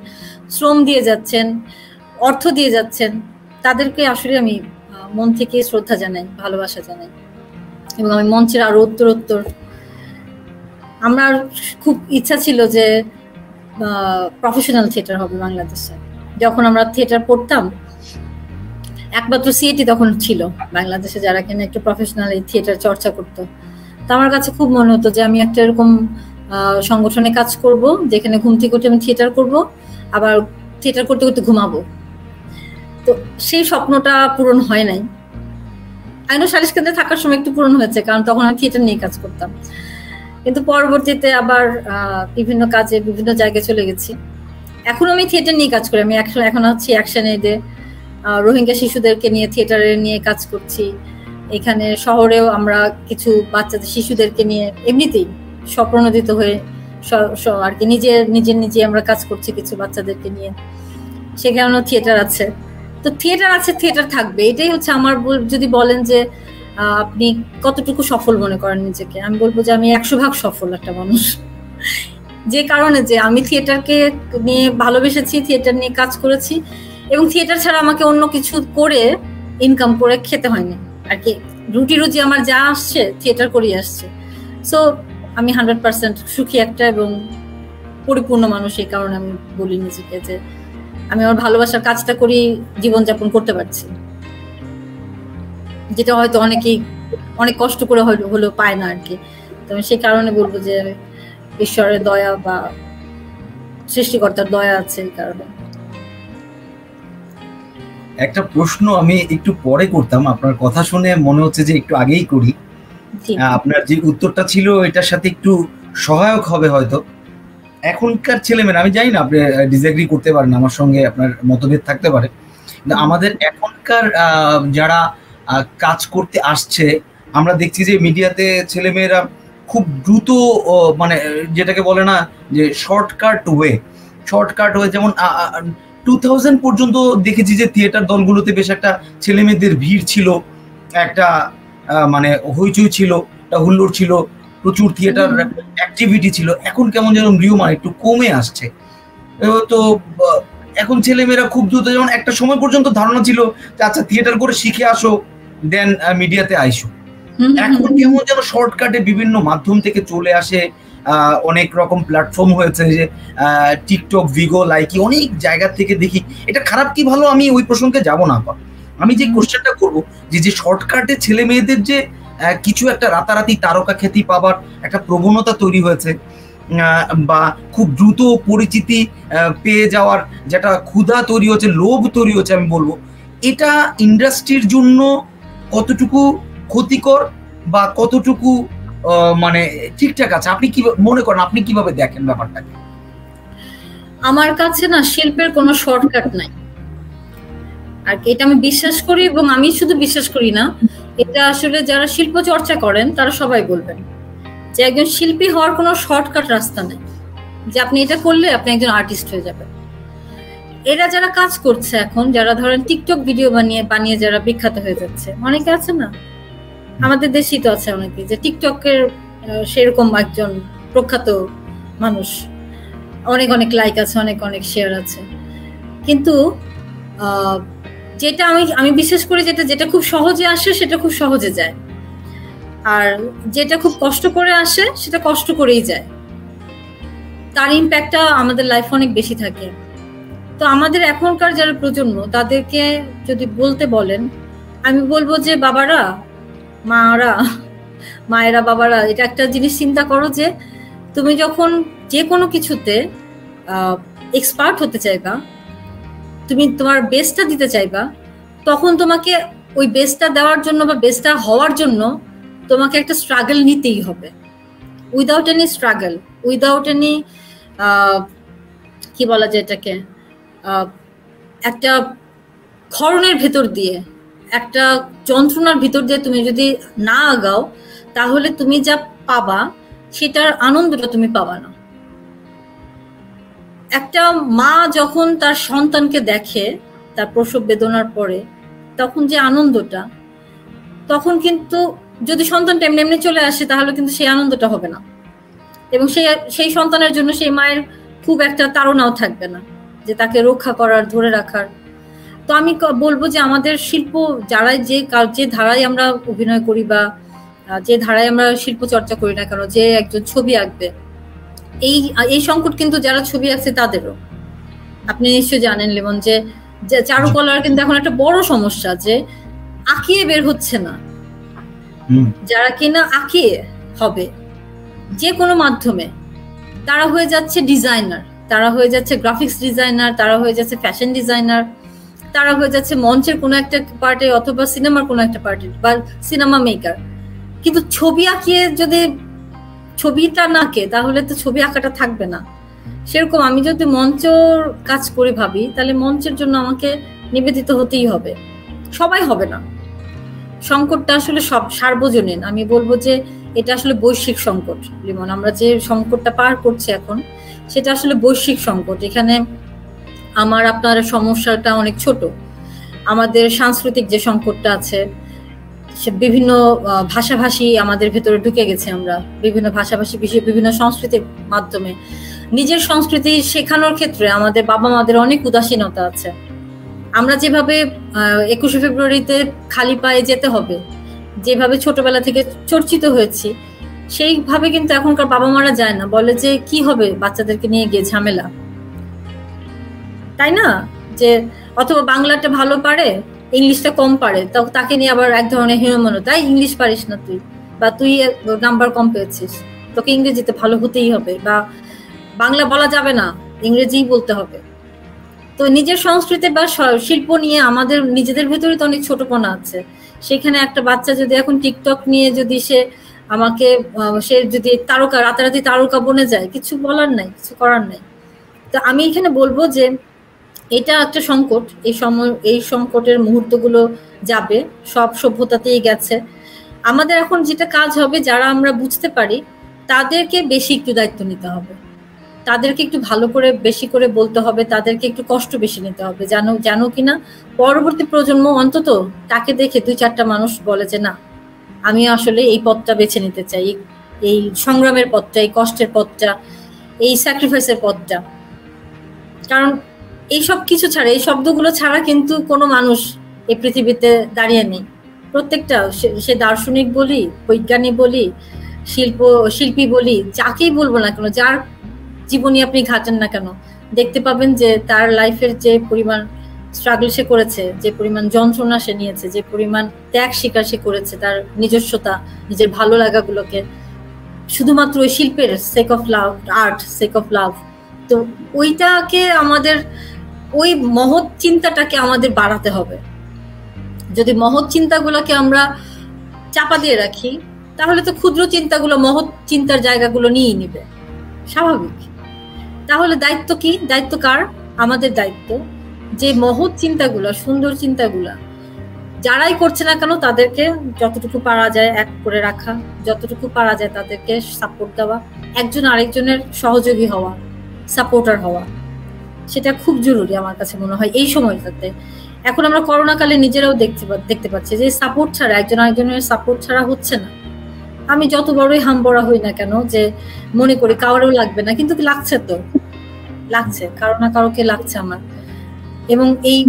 শ্রম দিয়ে যাচ্ছেন, অর্থ দিয়ে যাচ্ছেন, তাদেরকে আসলে আমি মন থেকে শ্রদ্ধা জানাই, ভালোবাসা জানাই। এবং আমি মঞ্চের আরো উত্তরোত্তর, আমার খুব ইচ্ছা ছিল যে প্রফেশনাল থিয়েটার হবে বাংলাদেশে। যখন আমরা থিয়েটার পড়তাম, একমাত্র সিএটি তখন ছিল বাংলাদেশে যারা কিনা একটু প্রফেশনাল এই থিয়েটার চর্চা করতো। তো আমার কাছে খুব মনে হতো যে আমি একটা এরকম সংগঠনে কাজ করব, যেখানে ঘুম থেকে উঠে আমি থিয়েটার করব, আবার থিয়েটার করতে করতে ঘুমাবো। তো সেই স্বপ্নটা পূরণ হয় নাই। আইনো সালিশ কেন্দ্রে থাকার সময় একটু পূরণ হয়েছে, কারণ তখন আমি থিয়েটার নিয়ে কাজ করতাম। কিন্তু পরবর্তীতে আবার বিভিন্ন কাজে বিভিন্ন জায়গায় চলে গেছি। এখন আমি থিয়েটার নিয়ে কাজ করি। আমি এখন হচ্ছে অ্যাকশন এডে রোহিঙ্গা শিশুদেরকে নিয়ে থিয়েটারে নিয়ে কাজ করছি। এখানে শহরেও আমরা কিছু বাচ্চাদের শিশুদেরকে নিয়ে এমনিতেই স্বপ্রণোদিত হয়ে আর কি নিজে আমরা কাজ করছি কিছু বাচ্চাদেরকে নিয়ে। সেখানেও থিয়েটার আছে। তো থিয়েটার আছে, থিয়েটার থাকবে, এটাই হচ্ছে আমার। যদি বলেন যে আপনি কতটুকু সফল মনে করেন নিজেকে, আমি বলবো যে আমি 100% সফল একটা মানুষ। যে কারণে যে আমি থিয়েটারকে নিয়ে ভালোবেসেছি, থিয়েটার নিয়ে কাজ করেছি, এবং থিয়েটার ছাড়া আমাকে অন্য কিছু করে ইনকাম করে খেতে হয়নি আর কি। রুটি রুজি আমার যা আসছে থিয়েটার করেই আসছে। সো আমি 100% সুখী একটা এবং পরিপূর্ণ মানুষ। এই কারণে আমি বলি নিজেকে যে আমি আমার ভালোবাসার কাজটা করি, জীবনযাপন করতে পারছি, যেটা হয়তো অনেকেই অনেক কষ্ট করে হলেও পায় না আর কি। তো আমি সেই কারণে বলবো যে ঈশ্বরের দয়া বা সৃষ্টিকর্তার দয়া আছে এই কারণে। একটা প্রশ্ন আমি একটু পরে করতাম, আপনার কথা শুনে মনে হচ্ছে যে একটু আগেই করি। আপনার যে উত্তরটা ছিল এটার সাথে একটু সহায়ক হবে হয়তো। এখনকার ছেলেমেয়েরা, আমি জানি না আপনি ডিসএগ্রি করতে পারেন আমার সঙ্গে, আপনার মতভেদ থাকতে পারে, কিন্তু আমাদের এখনকার যারা কাজ করতে আসছে, আমরা দেখছি যে মিডিয়াতে ছেলেমেয়েরা খুব দ্রুত, মানে যেটাকে বলে না যে শর্টকাট ওয়ে, যেমন 2000 পর্যন্ত দেখেছি যে থিয়েটার দলগুলোতে বেশ একটা ছেলেমেয়েদের ভিড় ছিল, একটা মানে হইচই ছিল, একটা হুল্লোড় ছিল, প্রচুর থিয়েটার অ্যাক্টিভিটি ছিল। এখন কেমন যেন ম্রিয়মাণ একটু কমে আসছে। তো এখন ছেলেমেয়েরা খুব দ্রুত, যেমন একটা সময় পর্যন্ত ধারণা ছিল যে আচ্ছা থিয়েটার করে শিখে আসো, দেন মিডিয়াতে আইসো। এখন কেমন যেন শর্টকাটে বিভিন্ন মাধ্যম থেকে চলে আসে, অনেক রকম প্ল্যাটফর্ম হয়েছে, যে টিকটক, ভিগো, লাইকি, অনেক জায়গা থেকে দেখি। এটা খারাপ কি ভালো আমি ওই প্রসঙ্গে যাব না। আমি যে কোশ্চেনটা করবো, যে শর্টকাটে ছেলে মেয়েদের যে কিছু একটা রাতারাতি তারকা খ্যাতি পাবার একটা প্রবণতা তৈরি হয়েছে, বা খুব দ্রুত পরিচিতি পেয়ে যাওয়ার যেটা ক্ষুধা তৈরি হচ্ছে, লোভ তৈরি হচ্ছে, আমি বলবো এটা ইন্ডাস্ট্রির জন্য কতটুকু ক্ষতিকর বা কতটুকু মানে ঠিকঠাক আছে, আপনি কি মনে করেন? আপনি কিভাবে দেখেন ব্যাপারটাকে? আমার কাছে না শিল্পের কোনো শর্টকাট নাই আর কি, এটা আমি বিশ্বাস করি। এবং আমি শুধু বিশ্বাস করি না, এটা আসলে যারা শিল্প চর্চা করেন তারা সবাই বলবেন যে একজন শিল্পী হওয়ার কোনো শর্টকাট রাস্তা নেই, যে আপনি এটা করলে আপনি একজন আর্টিস্ট হয়ে যাবেন। এরা যারা কাজ করছে এখন, যারা ধরেন টিকটক ভিডিও বানিয়ে যারা বিখ্যাত হয়ে যাচ্ছে, অনেকে আছে না, আমাদের দেশেই তো আছে অনেকে, যে টিকটকের সেরকম একজন প্রখ্যাত মানুষ, অনেক অনেক লাইক আছে, অনেক অনেক শেয়ার আছে। কিন্তু যেটা আমি বিশ্বাস করি, যেটা খুব সহজে আসে সেটা খুব সহজে যায়, আর যেটা খুব কষ্ট করে আসে সেটা কষ্ট করেই যায়, তার ইম্প্যাক্টটা আমাদের লাইফে অনেক বেশি থাকে। তো আমাদের এখনকার যারা প্রজন্ম, তাদেরকে যদি বলতে বলেন, আমি বলবো যে বাবারা, মায়েরা, বাবারা, এটা একটা জিনিস চিন্তা করো যে তুমি যখন যে কোনো কিছুতে এক্সপার্ট হতে চাইবা, তুমি তোমার বেস্টটা দিতে চাইবা, তখন তোমাকে ওই বেস্টটা দেওয়ার জন্য বা বেস্টটা হওয়ার জন্য তোমাকে একটা স্ট্রাগল নিতেই হবে। Without any struggle, without any কি বলা যায় এটাকে, একটা ক্ষরণের ভেতর দিয়ে, একটা যন্ত্রণার ভিতর দিয়ে তুমি যদি না আগাও, তাহলে তুমি যা পাবা সেটার আনন্দটা তুমি পাবা না। একটা মা যখন তার সন্তানকে দেখে তার প্রসব বেদনার পরে, তখন যে আনন্দটা, তখন কিন্তু যদি সন্তানটা এমনি এমনি চলে আসে তাহলে কিন্তু সেই আনন্দটা হবে না, এবং সেই সন্তানের জন্য সেই মায়ের খুব একটা তাড়নাও থাকবে না যে তাকে রক্ষা করার, ধরে রাখার। তো আমি বলবো যে আমাদের শিল্প যারাই যে ধারায় আমরা অভিনয় করি বা যে ধারায় আমরা শিল্প চর্চা করি না কেন, যে একজন ছবি আঁকবে, এই সংকট কিন্তু যারা ছবি আঁকছে তাদেরও। আপনি নিশ্চয়ই জানেন লিমন যে চারুকলার কিন্তু এখন একটা বড় সমস্যা যে আঁকিয়ে বের হচ্ছে না। যারা কিনা আঁকিয়ে হবে যে কোনো মাধ্যমে, তারা হয়ে যাচ্ছে ডিজাইনার, তারা হয়ে যাচ্ছে গ্রাফিক্স ডিজাইনার, তারা হয়ে যাচ্ছে ফ্যাশন ডিজাইনার, তারা হয়ে যাচ্ছে মঞ্চের কোনো একটা পার্টে অথবা সিনেমার কোনো একটা পার্টে বা সিনেমা মেকার। কিন্তু ছবি আঁকিয়ে যদি ছবিটা না আঁকে তাহলে তো ছবি আঁকাটা থাকবে না। সেরকম আমি যদি মঞ্চের কাজ করে ভাবি তাহলে মঞ্চের জন্য আমাকে নিবেদিত হতেই হবে। সবাই হবে না, সংকটটা আসলে সব সার্বজনীন। আমি বলবো যে এটা আসলে বৈশ্বিক সংকট লিমন। আমরা যে সংকটটা পার করছি এখন সেটা আসলে বৈশ্বিক সংকট। এখানে আমার আপনার সমস্যাটা অনেক ছোট। আমাদের সাংস্কৃতিক যে সংকটটা আছে, বিভিন্ন ভাষাভাষী আমাদের ভেতরে ঢুকে গেছে। আমরা বিভিন্ন ভাষাভাষী বিষয়ে বিভিন্ন সংস্কৃতির মাধ্যমে নিজের সংস্কৃতি শেখানোর ক্ষেত্রে আমাদের বাবা মাদের অনেক উদাসীনতা আছে। আমরা যেভাবে 21শে ফেব্রুয়ারিতে খালি পায়ে যেতে হবে, যেভাবে ছোটবেলা থেকে চর্চিত হয়েছি, সেইভাবে কিন্তু এখনকার বাবা মারা যায় না। বলে যে কি হবে বাচ্চাদেরকে নিয়ে গিয়ে ঝামেলা, তাই না? যে অথবা বাংলাটা ভালো পারে, ইংলিশটা কম পারে, তাকে নিয়ে আবার এক ধরনের হীনমন্য, তাই ইংলিশ পারিস না তুই, বা তুই নাম্বার কম পেয়েছিস, তোকে ইংরেজিতে ভালো হতেই হবে, বা বাংলা বলা যাবে না, ইংরেজিই বলতে হবে। তো নিজের সংস্কৃতি বা শিল্প নিয়ে আমাদের নিজেদের ভেতরে তো অনেক ছোটপনা আছে। সেখানে একটা বাচ্চা যদি এখন টিকটক নিয়ে যদি সে যদি রাতারাতি তারকা বনে যায়, কিছু বলার নাই, কিছু করার নাই। তো আমি এখানে বলবো যে এটা একটা সংকট। এই সংকটের মুহূর্তগুলো যাবে, সব সভ্যতাতেই গেছে। আমাদের এখন যেটা কাজ হবে, যারা আমরা বুঝতে পারি তাদেরকে বেশি একটু দায়িত্ব নিতে হবে, তাদেরকে একটু ভালো করে বেশি করে বলতে হবে, তাদেরকে একটু কষ্ট বেশি নিতে হবে, জানো কিনা পরবর্তী প্রজন্ম অন্তত তাকে দেখে 2-4টা মানুষ বলে যে না, আমি আসলে এই পথটা বেছে নিতে চাই, এই সংগ্রামের পথটা, এই কষ্টের পথটা, এই স্যাক্রিফাইসের পথটা। কারণ এই সব কিছু ছাড়া, এই শব্দগুলো ছাড়া কিন্তু কোনো মানুষ এই পৃথিবীতে দাঁড়িয়ে নেই। প্রত্যেকটা, সে দার্শনিক বলি, বৈজ্ঞানিক বলি, শিল্পী বলি, যাকেই বলবো না কেন, যার জীবনী আপনি ঘাটেন না কেন, দেখতে পাবেন যে তার লাইফের যে পরিমাণ স্ট্রাগল সে করেছে, যে পরিমাণ যন্ত্রণা সে নিয়েছে, যে পরিমাণ ত্যাগ স্বীকার সে করেছে, তার নিজস্বতা, নিজের ভালো লাগাগুলোকে শুধুমাত্র ওই শিল্পের sake of love, art sake of love. তো ওইটাকে আমাদের, ওই মহৎ চিন্তাটাকে আমাদের বাড়াতে হবে। যদি মহৎ চিন্তাগুলোকে আমরা চাপা দিয়ে রাখি তাহলে তো ক্ষুদ্র চিন্তাগুলো মহৎ চিন্তার জায়গাগুলো নিয়ে নিবে, স্বাভাবিক। তাহলে দায়িত্ব কি? দায়িত্ব কার? আমাদের দায়িত্ব যে মহৎ চিন্তাগুলো, সুন্দর চিন্তাগুলা যারাই করছে না কেন তাদেরকে যতটুকু পারা যায় এক করে রাখা, যতটুকু পারা যায় তাদেরকে সাপোর্ট দেওয়া, একজন আরেকজনের সহযোগী হওয়া, সাপোর্টার হওয়া, সেটা খুব জরুরি আমার কাছে মনে হয় এই সময়টাতে। এখন আমরা করোনাকালে নিজেরাও দেখতে পাচ্ছি যে সাপোর্ট ছাড়া, একজন আরেকজনের সাপোর্ট ছাড়া হচ্ছে না। আমি যত বড়ই হামবড়া হই না কেন, যে মনে করি কারোর লাগবে না, কিন্তু লাগছে, তো লাগছে, কারো না কারোকে লাগছে আমার। এবং এই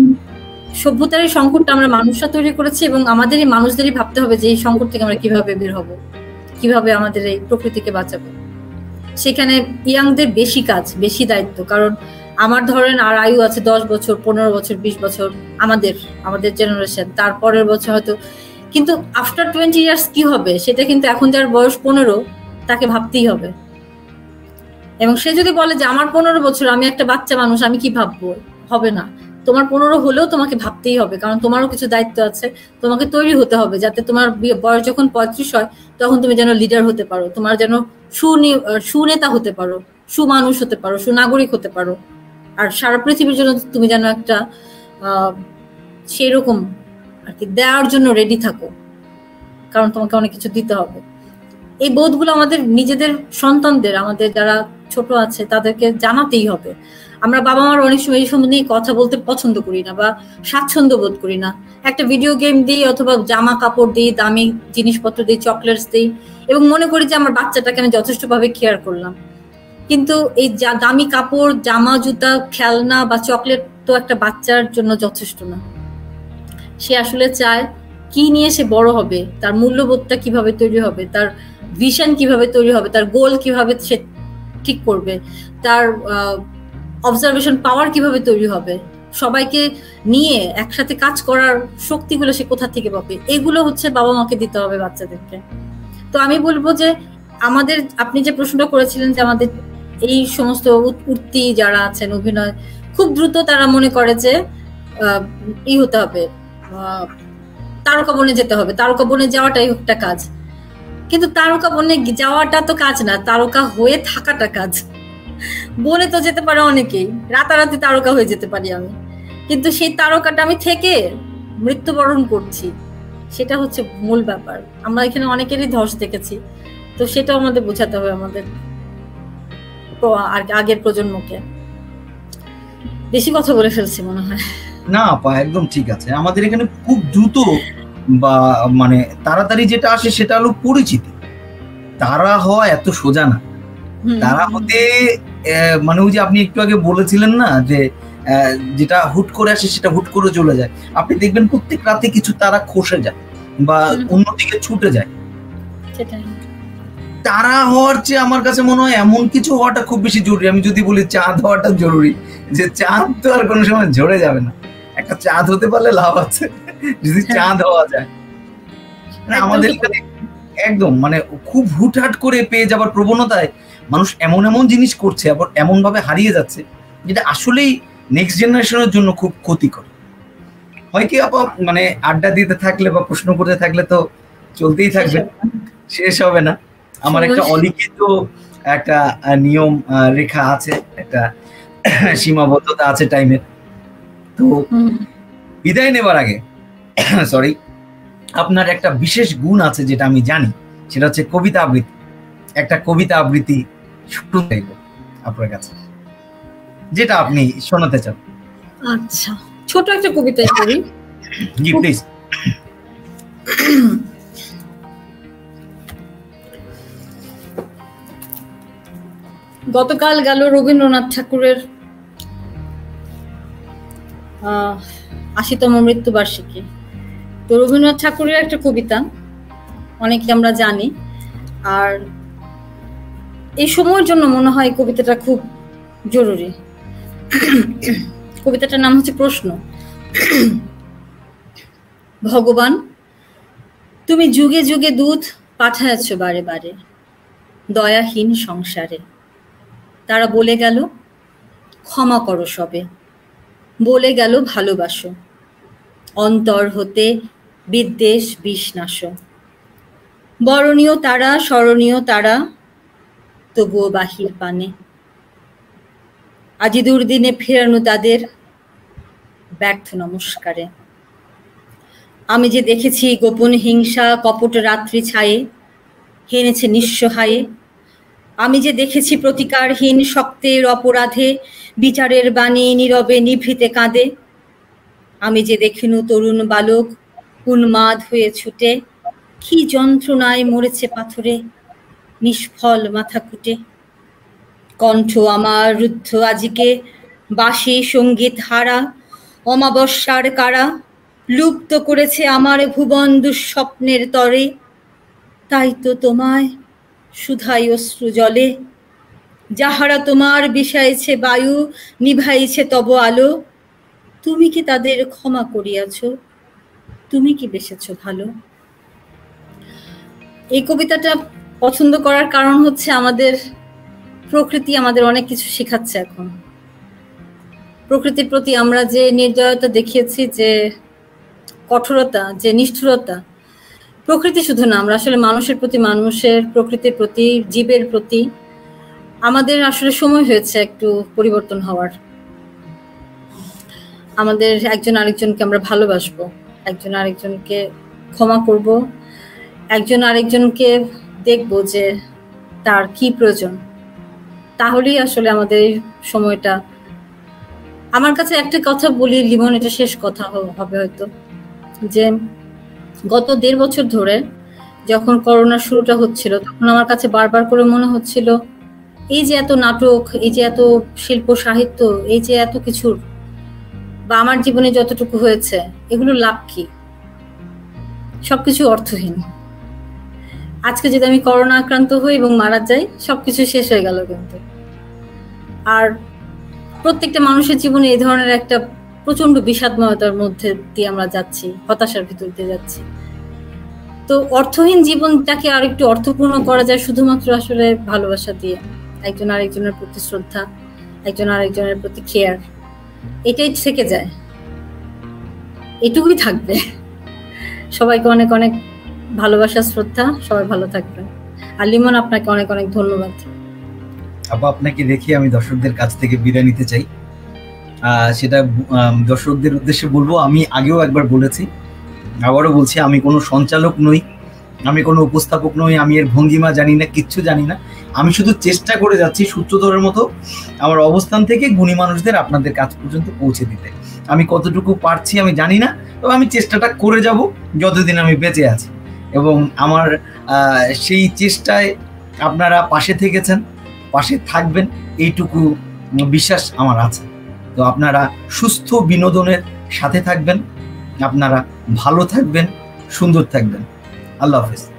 সভ্যতার এই সংকটটা আমরা মানুষরা তৈরি করেছি, এবং আমাদের এই মানুষদেরই ভাবতে হবে যে এই সংকট থেকে আমরা কিভাবে বের হব, কিভাবে আমাদের এই প্রকৃতিকে বাঁচাবো। সেখানে ইয়াংদের বেশি কাজ, বেশি দায়িত্ব। কারণ আমার ধরেন আর আয়ু আছে 10 বছর, 15 বছর, 20 বছর, আমাদের জেনারেশন, তারপরের বছর হয়তো। কিন্তু আফটার 20 ইয়ার্স কি হবে সেটা কিন্তু এখন যার বয়স 15 তাকে ভাবতেই হবে। এবং সে যদি বলে যে আমার 15 বছর, আমি একটা বাচ্চা মানুষ, আমি কি ভাববো, হবে না। তোমার 15 হলেও তোমাকে ভাবতেই হবে, কারণ তোমারও কিছু দায়িত্ব আছে। তোমাকে তৈরি হতে হবে যাতে তোমার বয়স যখন 35 হয় তখন তুমি যেন লিডার হতে পারো, তোমার যেন সুনেতা হতে পারো, সুমানুষ হতে পারো, সুনাগরিক হতে পারো। আর সারা পৃথিবীর জন্য তুমি যেন একটা সেরকম আর কি দেওয়ার জন্য রেডি থাকো, কারণ তোমাকে অনেক কিছু দিতে হবে। এই বোধগুলো আমাদের নিজেদের সন্তানদের, আমাদের যারা ছোট আছে তাদেরকে জানাতেই হবে। আমরা বাবা মার অনেক সময় এই সময় নিয়ে কথা বলতে পছন্দ করি না বা স্বাচ্ছন্দ্য বোধ করি না। একটা ভিডিও গেম দিই অথবা জামা কাপড় দিই, দামি জিনিসপত্র দিই, চকলেটস দিই, এবং মনে করি যে আমার বাচ্চাটাকে আমি যথেষ্টভাবে কেয়ার করলাম। কিন্তু এই দামি কাপড়, জামা, জুতা, খেলনা বা চকলেট তো একটা বাচ্চার জন্য যথেষ্ট না। সে আসলে চায় কি নিয়ে সে বড় হবে, তার মূল্যবোধটা কিভাবে তৈরি হবে, তার ভিশন কিভাবে তৈরি হবে, তার গোল কিভাবে সে ঠিক করবে, তার অবজারভেশন পাওয়ার কিভাবে তৈরি হবে, সবাইকে নিয়ে একসাথে কাজ করার শক্তিগুলো সে কোথা থেকে পাবে, এগুলো হচ্ছে বাবা মাকে দিতে হবে বাচ্চাদেরকে। তো আমি বলবো যে আমাদের, আপনি যে প্রশ্নটা করেছিলেন যে আমাদের এই সমস্ত উঠতি যারা আছেন অভিনয়, খুব দ্রুত তারা মনে করে যে ই হতে হবে, তারকা বনে যেতে হবে, তারকা বনে যাওয়াটাই একটা কাজ। কিন্তু তারকা বনে যাওয়াটা তো কাজ না, তারকা হয়ে থাকাটা কাজ। বনে তো যেতে পারে অনেকেই, রাতারাতি তারকা হয়ে যেতে পারি আমি, কিন্তু সেই তারকাটা আমি থেকে মৃত্যুবরণ করছি, সেটা হচ্ছে মূল ব্যাপার। আমরা এখানে অনেকেরই ধস দেখেছি, তো সেটাও আমাদের বোঝাতে হবে আমাদের আগের প্রজন্মকে। বেশি কথা বলে ফেলছি মনে হয়। না আপা, একদম ঠিক আছে। আমাদের এখানে খুব দ্রুত বা মানে তাড়াতাড়ি যেটা আসে সেটা হলো পরিচিতি। তারা হওয়া এত সোজা না। তারা হতে মানে ওই যে আপনি একটু আগে বলেছিলেন না যে যেটা হুট করে আসে সেটা হুট করে চলে যায়। আপনি দেখবেন প্রত্যেক রাতে কিছু তারা খসে যায় বা অন্যদিকে ছুটে যায়। তারা হওয়ার চেয়ে আমার কাছে মনে হয় এমন কিছু হওয়াটা খুব বেশি জরুরি। আমি যদি বলি চাঁদ হওয়াটা জরুরি, যে চাঁদ তো আর কোনো সময় ঝরে যাবে না, একটা চাঁদ হতে পারলে লাভ আছে যদি চাঁদ হওয়া যায়। আমাদের একদম মানে খুব হুটহাট করে পেয়ে যাবার প্রবণতায় মানুষ এমন এমন জিনিস করছে, আবার এমন ভাবে হারিয়ে যাচ্ছে যেটা আসলেই নেক্সট জেনারেশনের জন্য খুব ক্ষতিকর। হয় কি আপা, মানে আড্ডা দিতে থাকলে বা প্রশ্ন করতে থাকলে তো চলতেই থাকবে, শেষ হবে না। আমার একটা অলিখিত একটা নিয়ম রেখা আছে, একটা সীমাবদ্ধতা আছে টাইমের। তো বিদায় নেবার আগে সরি, আপনার একটা বিশেষ গুণ আছে যেটা আমি জানি, সেটা হচ্ছে কবিতা আবৃত্তি। একটা কবিতা আবৃত্তি শুরু চাইব আপনার কাছে, যেটা আপনি শোনাতে চান। আচ্ছা, ছোট একটা কবিতা করি। জি প্লিজ। গতকাল গেল রবীন্দ্রনাথ ঠাকুরের ৮০তম মৃত্যুবার্ষিকী। তো রবীন্দ্রনাথ ঠাকুরের একটা কবিতা অনেকে আমরা জানি, আর এই সময়ের জন্য মনে হয় কবিতাটা খুব জরুরি। কবিতাটার নাম হচ্ছে প্রশ্ন। ভগবান, তুমি যুগে যুগে দূত পাঠাচ্ছ বারে বারে দয়াহীন সংসারে। তারা বলে গেল ক্ষমা করো সবে, বলে গেল ভালোবাসো, অন্তর হতে বিদ্বেষ বিষ-নাশ। বরণীয় তারা, স্মরণীয় তারা, তবুও বাহির পানে। আজি দুর্দিনে ফেরানো তাদের ব্যর্থ নমস্কারে। আমি যে দেখেছি গোপন হিংসা কপট রাত্রি ছায়ে হেনেছে নিঃসহায়ে। আমি যে দেখেছি প্রতিকারহীন শক্তের অপরাধে বিচারের বাণী নীরবে নিভৃতে কাঁদে। আমি যে দেখিনু তরুণ বালক উন্মাদ হয়ে ছুটে কি যন্ত্রণায় মরেছে পাথরে নিষ্ফল মাথা কুটে। কণ্ঠ আমার রুদ্ধ আজিকে বাঁশি সঙ্গীত হারা অমাবস্যার কারা লুপ্ত করেছে আমার ভুবন দুঃস্বপ্নের তরে। তাই তো তোমায় সুধাই অশ্রু জলে, যাহারা তোমার বিষাইছে বায়ু নিভাইছে তব আলো। তুমি কি তাদের ক্ষমা করিয়াছ, তুমি কি বেসেছ ভালো? এই কবিতাটা পছন্দ করার কারণ হচ্ছে আমাদের প্রকৃতি আমাদের অনেক কিছু শেখাচ্ছে। এখন প্রকৃতির প্রতি আমরা যে নির্দয়তা দেখিয়েছি, যে কঠোরতা, যে নিষ্ঠুরতা, প্রকৃতি শুধু না, আমরা আসলে মানুষের প্রতি, মানুষের প্রকৃতির প্রতি, জীবের প্রতি আমাদের আসলে সময় হয়েছে একটু পরিবর্তন হওয়ার। আমাদের একজন আরেকজনকে আমরা ভালোবাসবো, একজন আরেকজনকে ক্ষমা করব, একজন আরেকজনকে দেখব যে তার কি প্রয়োজন। তাহলেই আসলে আমাদের সময়টা, আমার কাছে একটা কথা বলি লিমন, এটা শেষ কথা হবে হয়তো, যে গত ১.৫ বছর ধরে যখন করোনার শুরুটা হচ্ছিল, তখন আমার কাছে বারবার করে মনে হচ্ছিল এই যে এত নাটক, এই যে এত শিল্প সাহিত্য, এই যে এত কিছুর, বা আমার জীবনে যতটুকু হয়েছে, এগুলোর লাভ কি? সবকিছু অর্থহীন। আজকে যদি আমি করোনা আক্রান্ত হই এবং মারা যাই, সবকিছু শেষ হয়ে গেল। কিন্তু আর প্রত্যেকটা মানুষের জীবনে এই ধরনের একটা প্রচন্ড বিষাদময়তার মধ্যে দিয়ে আমরা যাচ্ছি, হতাশার ভিতর দিয়ে যাচ্ছি। তো অর্থহীন জীবনটাকে আর একটু অর্থপূর্ণ করা যায় শুধুমাত্র আসলে ভালোবাসা দিয়ে, একজন আরেকজনের প্রতি শ্রদ্ধা, একজন আরেকজনের প্রতি কেয়ার, এটাই থেকে যায়, এটুকুই থাকবে। সবাইকে অনেক অনেক ভালোবাসা, শ্রদ্ধা, সবাই ভালো থাকবেন। আর লিমন, আপনাকে অনেক অনেক ধন্যবাদ। আপু, আপনাকে দেখে আমি দর্শকদের কাছ থেকে বিদায় নিতে চাই। সেটা দর্শকদের উদ্দেশ্যে বলবো, আমি আগেও একবার বলেছি, আবারও বলছি, আমি কোনো সঞ্চালক নই, আমি কোনো উপস্থাপক নই, আমি এর ভঙ্গিমা জানি না, কিচ্ছু জানি না। আমি শুধু চেষ্টা করে যাচ্ছি সূত্রধরের মতো আমার অবস্থান থেকে গুণী মানুষদের আপনাদের কাছ পর্যন্ত পৌঁছে দিতে। আমি কতটুকু পারছি আমি জানি না, তবে আমি চেষ্টাটা করে যাব যতদিন আমি বেঁচে আছি। এবং আমার সেই চেষ্টায় আপনারা পাশে থেকেছেন, পাশে থাকবেন, এইটুকু বিশ্বাস আমার আছে। তো আপনারা সুস্থ বিনোদনের সাথে থাকবেন, আপনারা ভালো থাকবেন, সুন্দর থাকবেন। আল্লাহ হাফেজ।